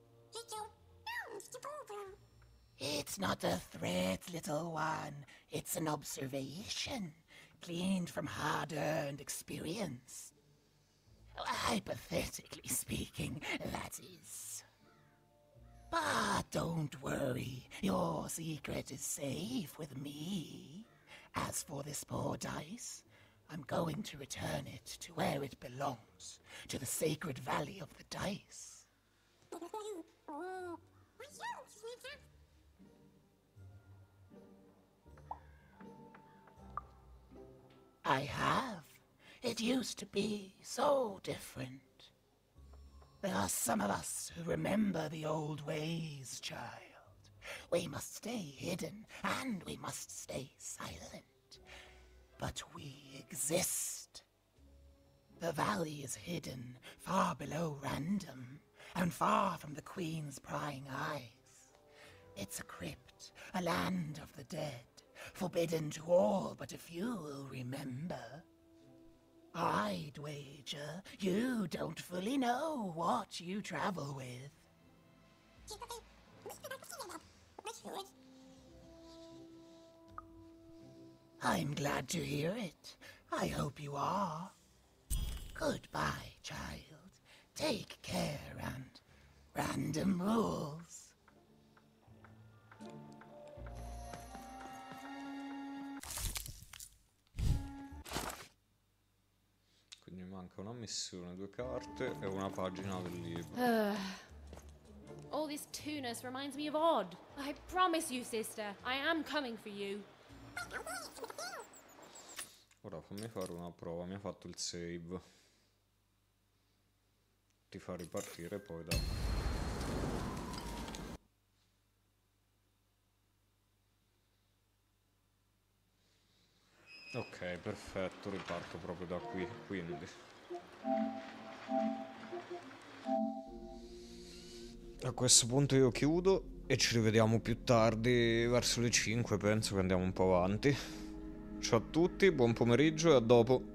It's not a threat, little one. It's an observation, gleaned from hard-earned experience. Hypothetically speaking, that is. But don't worry, your secret is safe with me. As for this poor dice, I'm going to return it to where it belongs, to the sacred valley of the dice. I have. It used to be so different. There are some of us who remember the old ways, child. We must stay hidden, and we must stay silent. But we exist. The valley is hidden, far below Random, and far from the Queen's prying eyes. It's a crypt, a land of the dead, forbidden to all but a few will remember. I'd wager you don't fully know what you travel with. I'm glad to hear it. I hope you are. Goodbye, child. Take care and Random rules. Quindi manca una missione, 2 carte e una pagina del libro. All this tunus reminds me of Odd. I promise you, sister, I am coming for you. Ora fammi fare una prova, mi ha fatto il save. ti fa ripartire poi da... Ok, perfetto, riparto proprio da qui, quindi. A questo punto io chiudo e ci rivediamo più tardi, verso le 5 penso che andiamo un po' avanti. Ciao a tutti, buon pomeriggio e a dopo.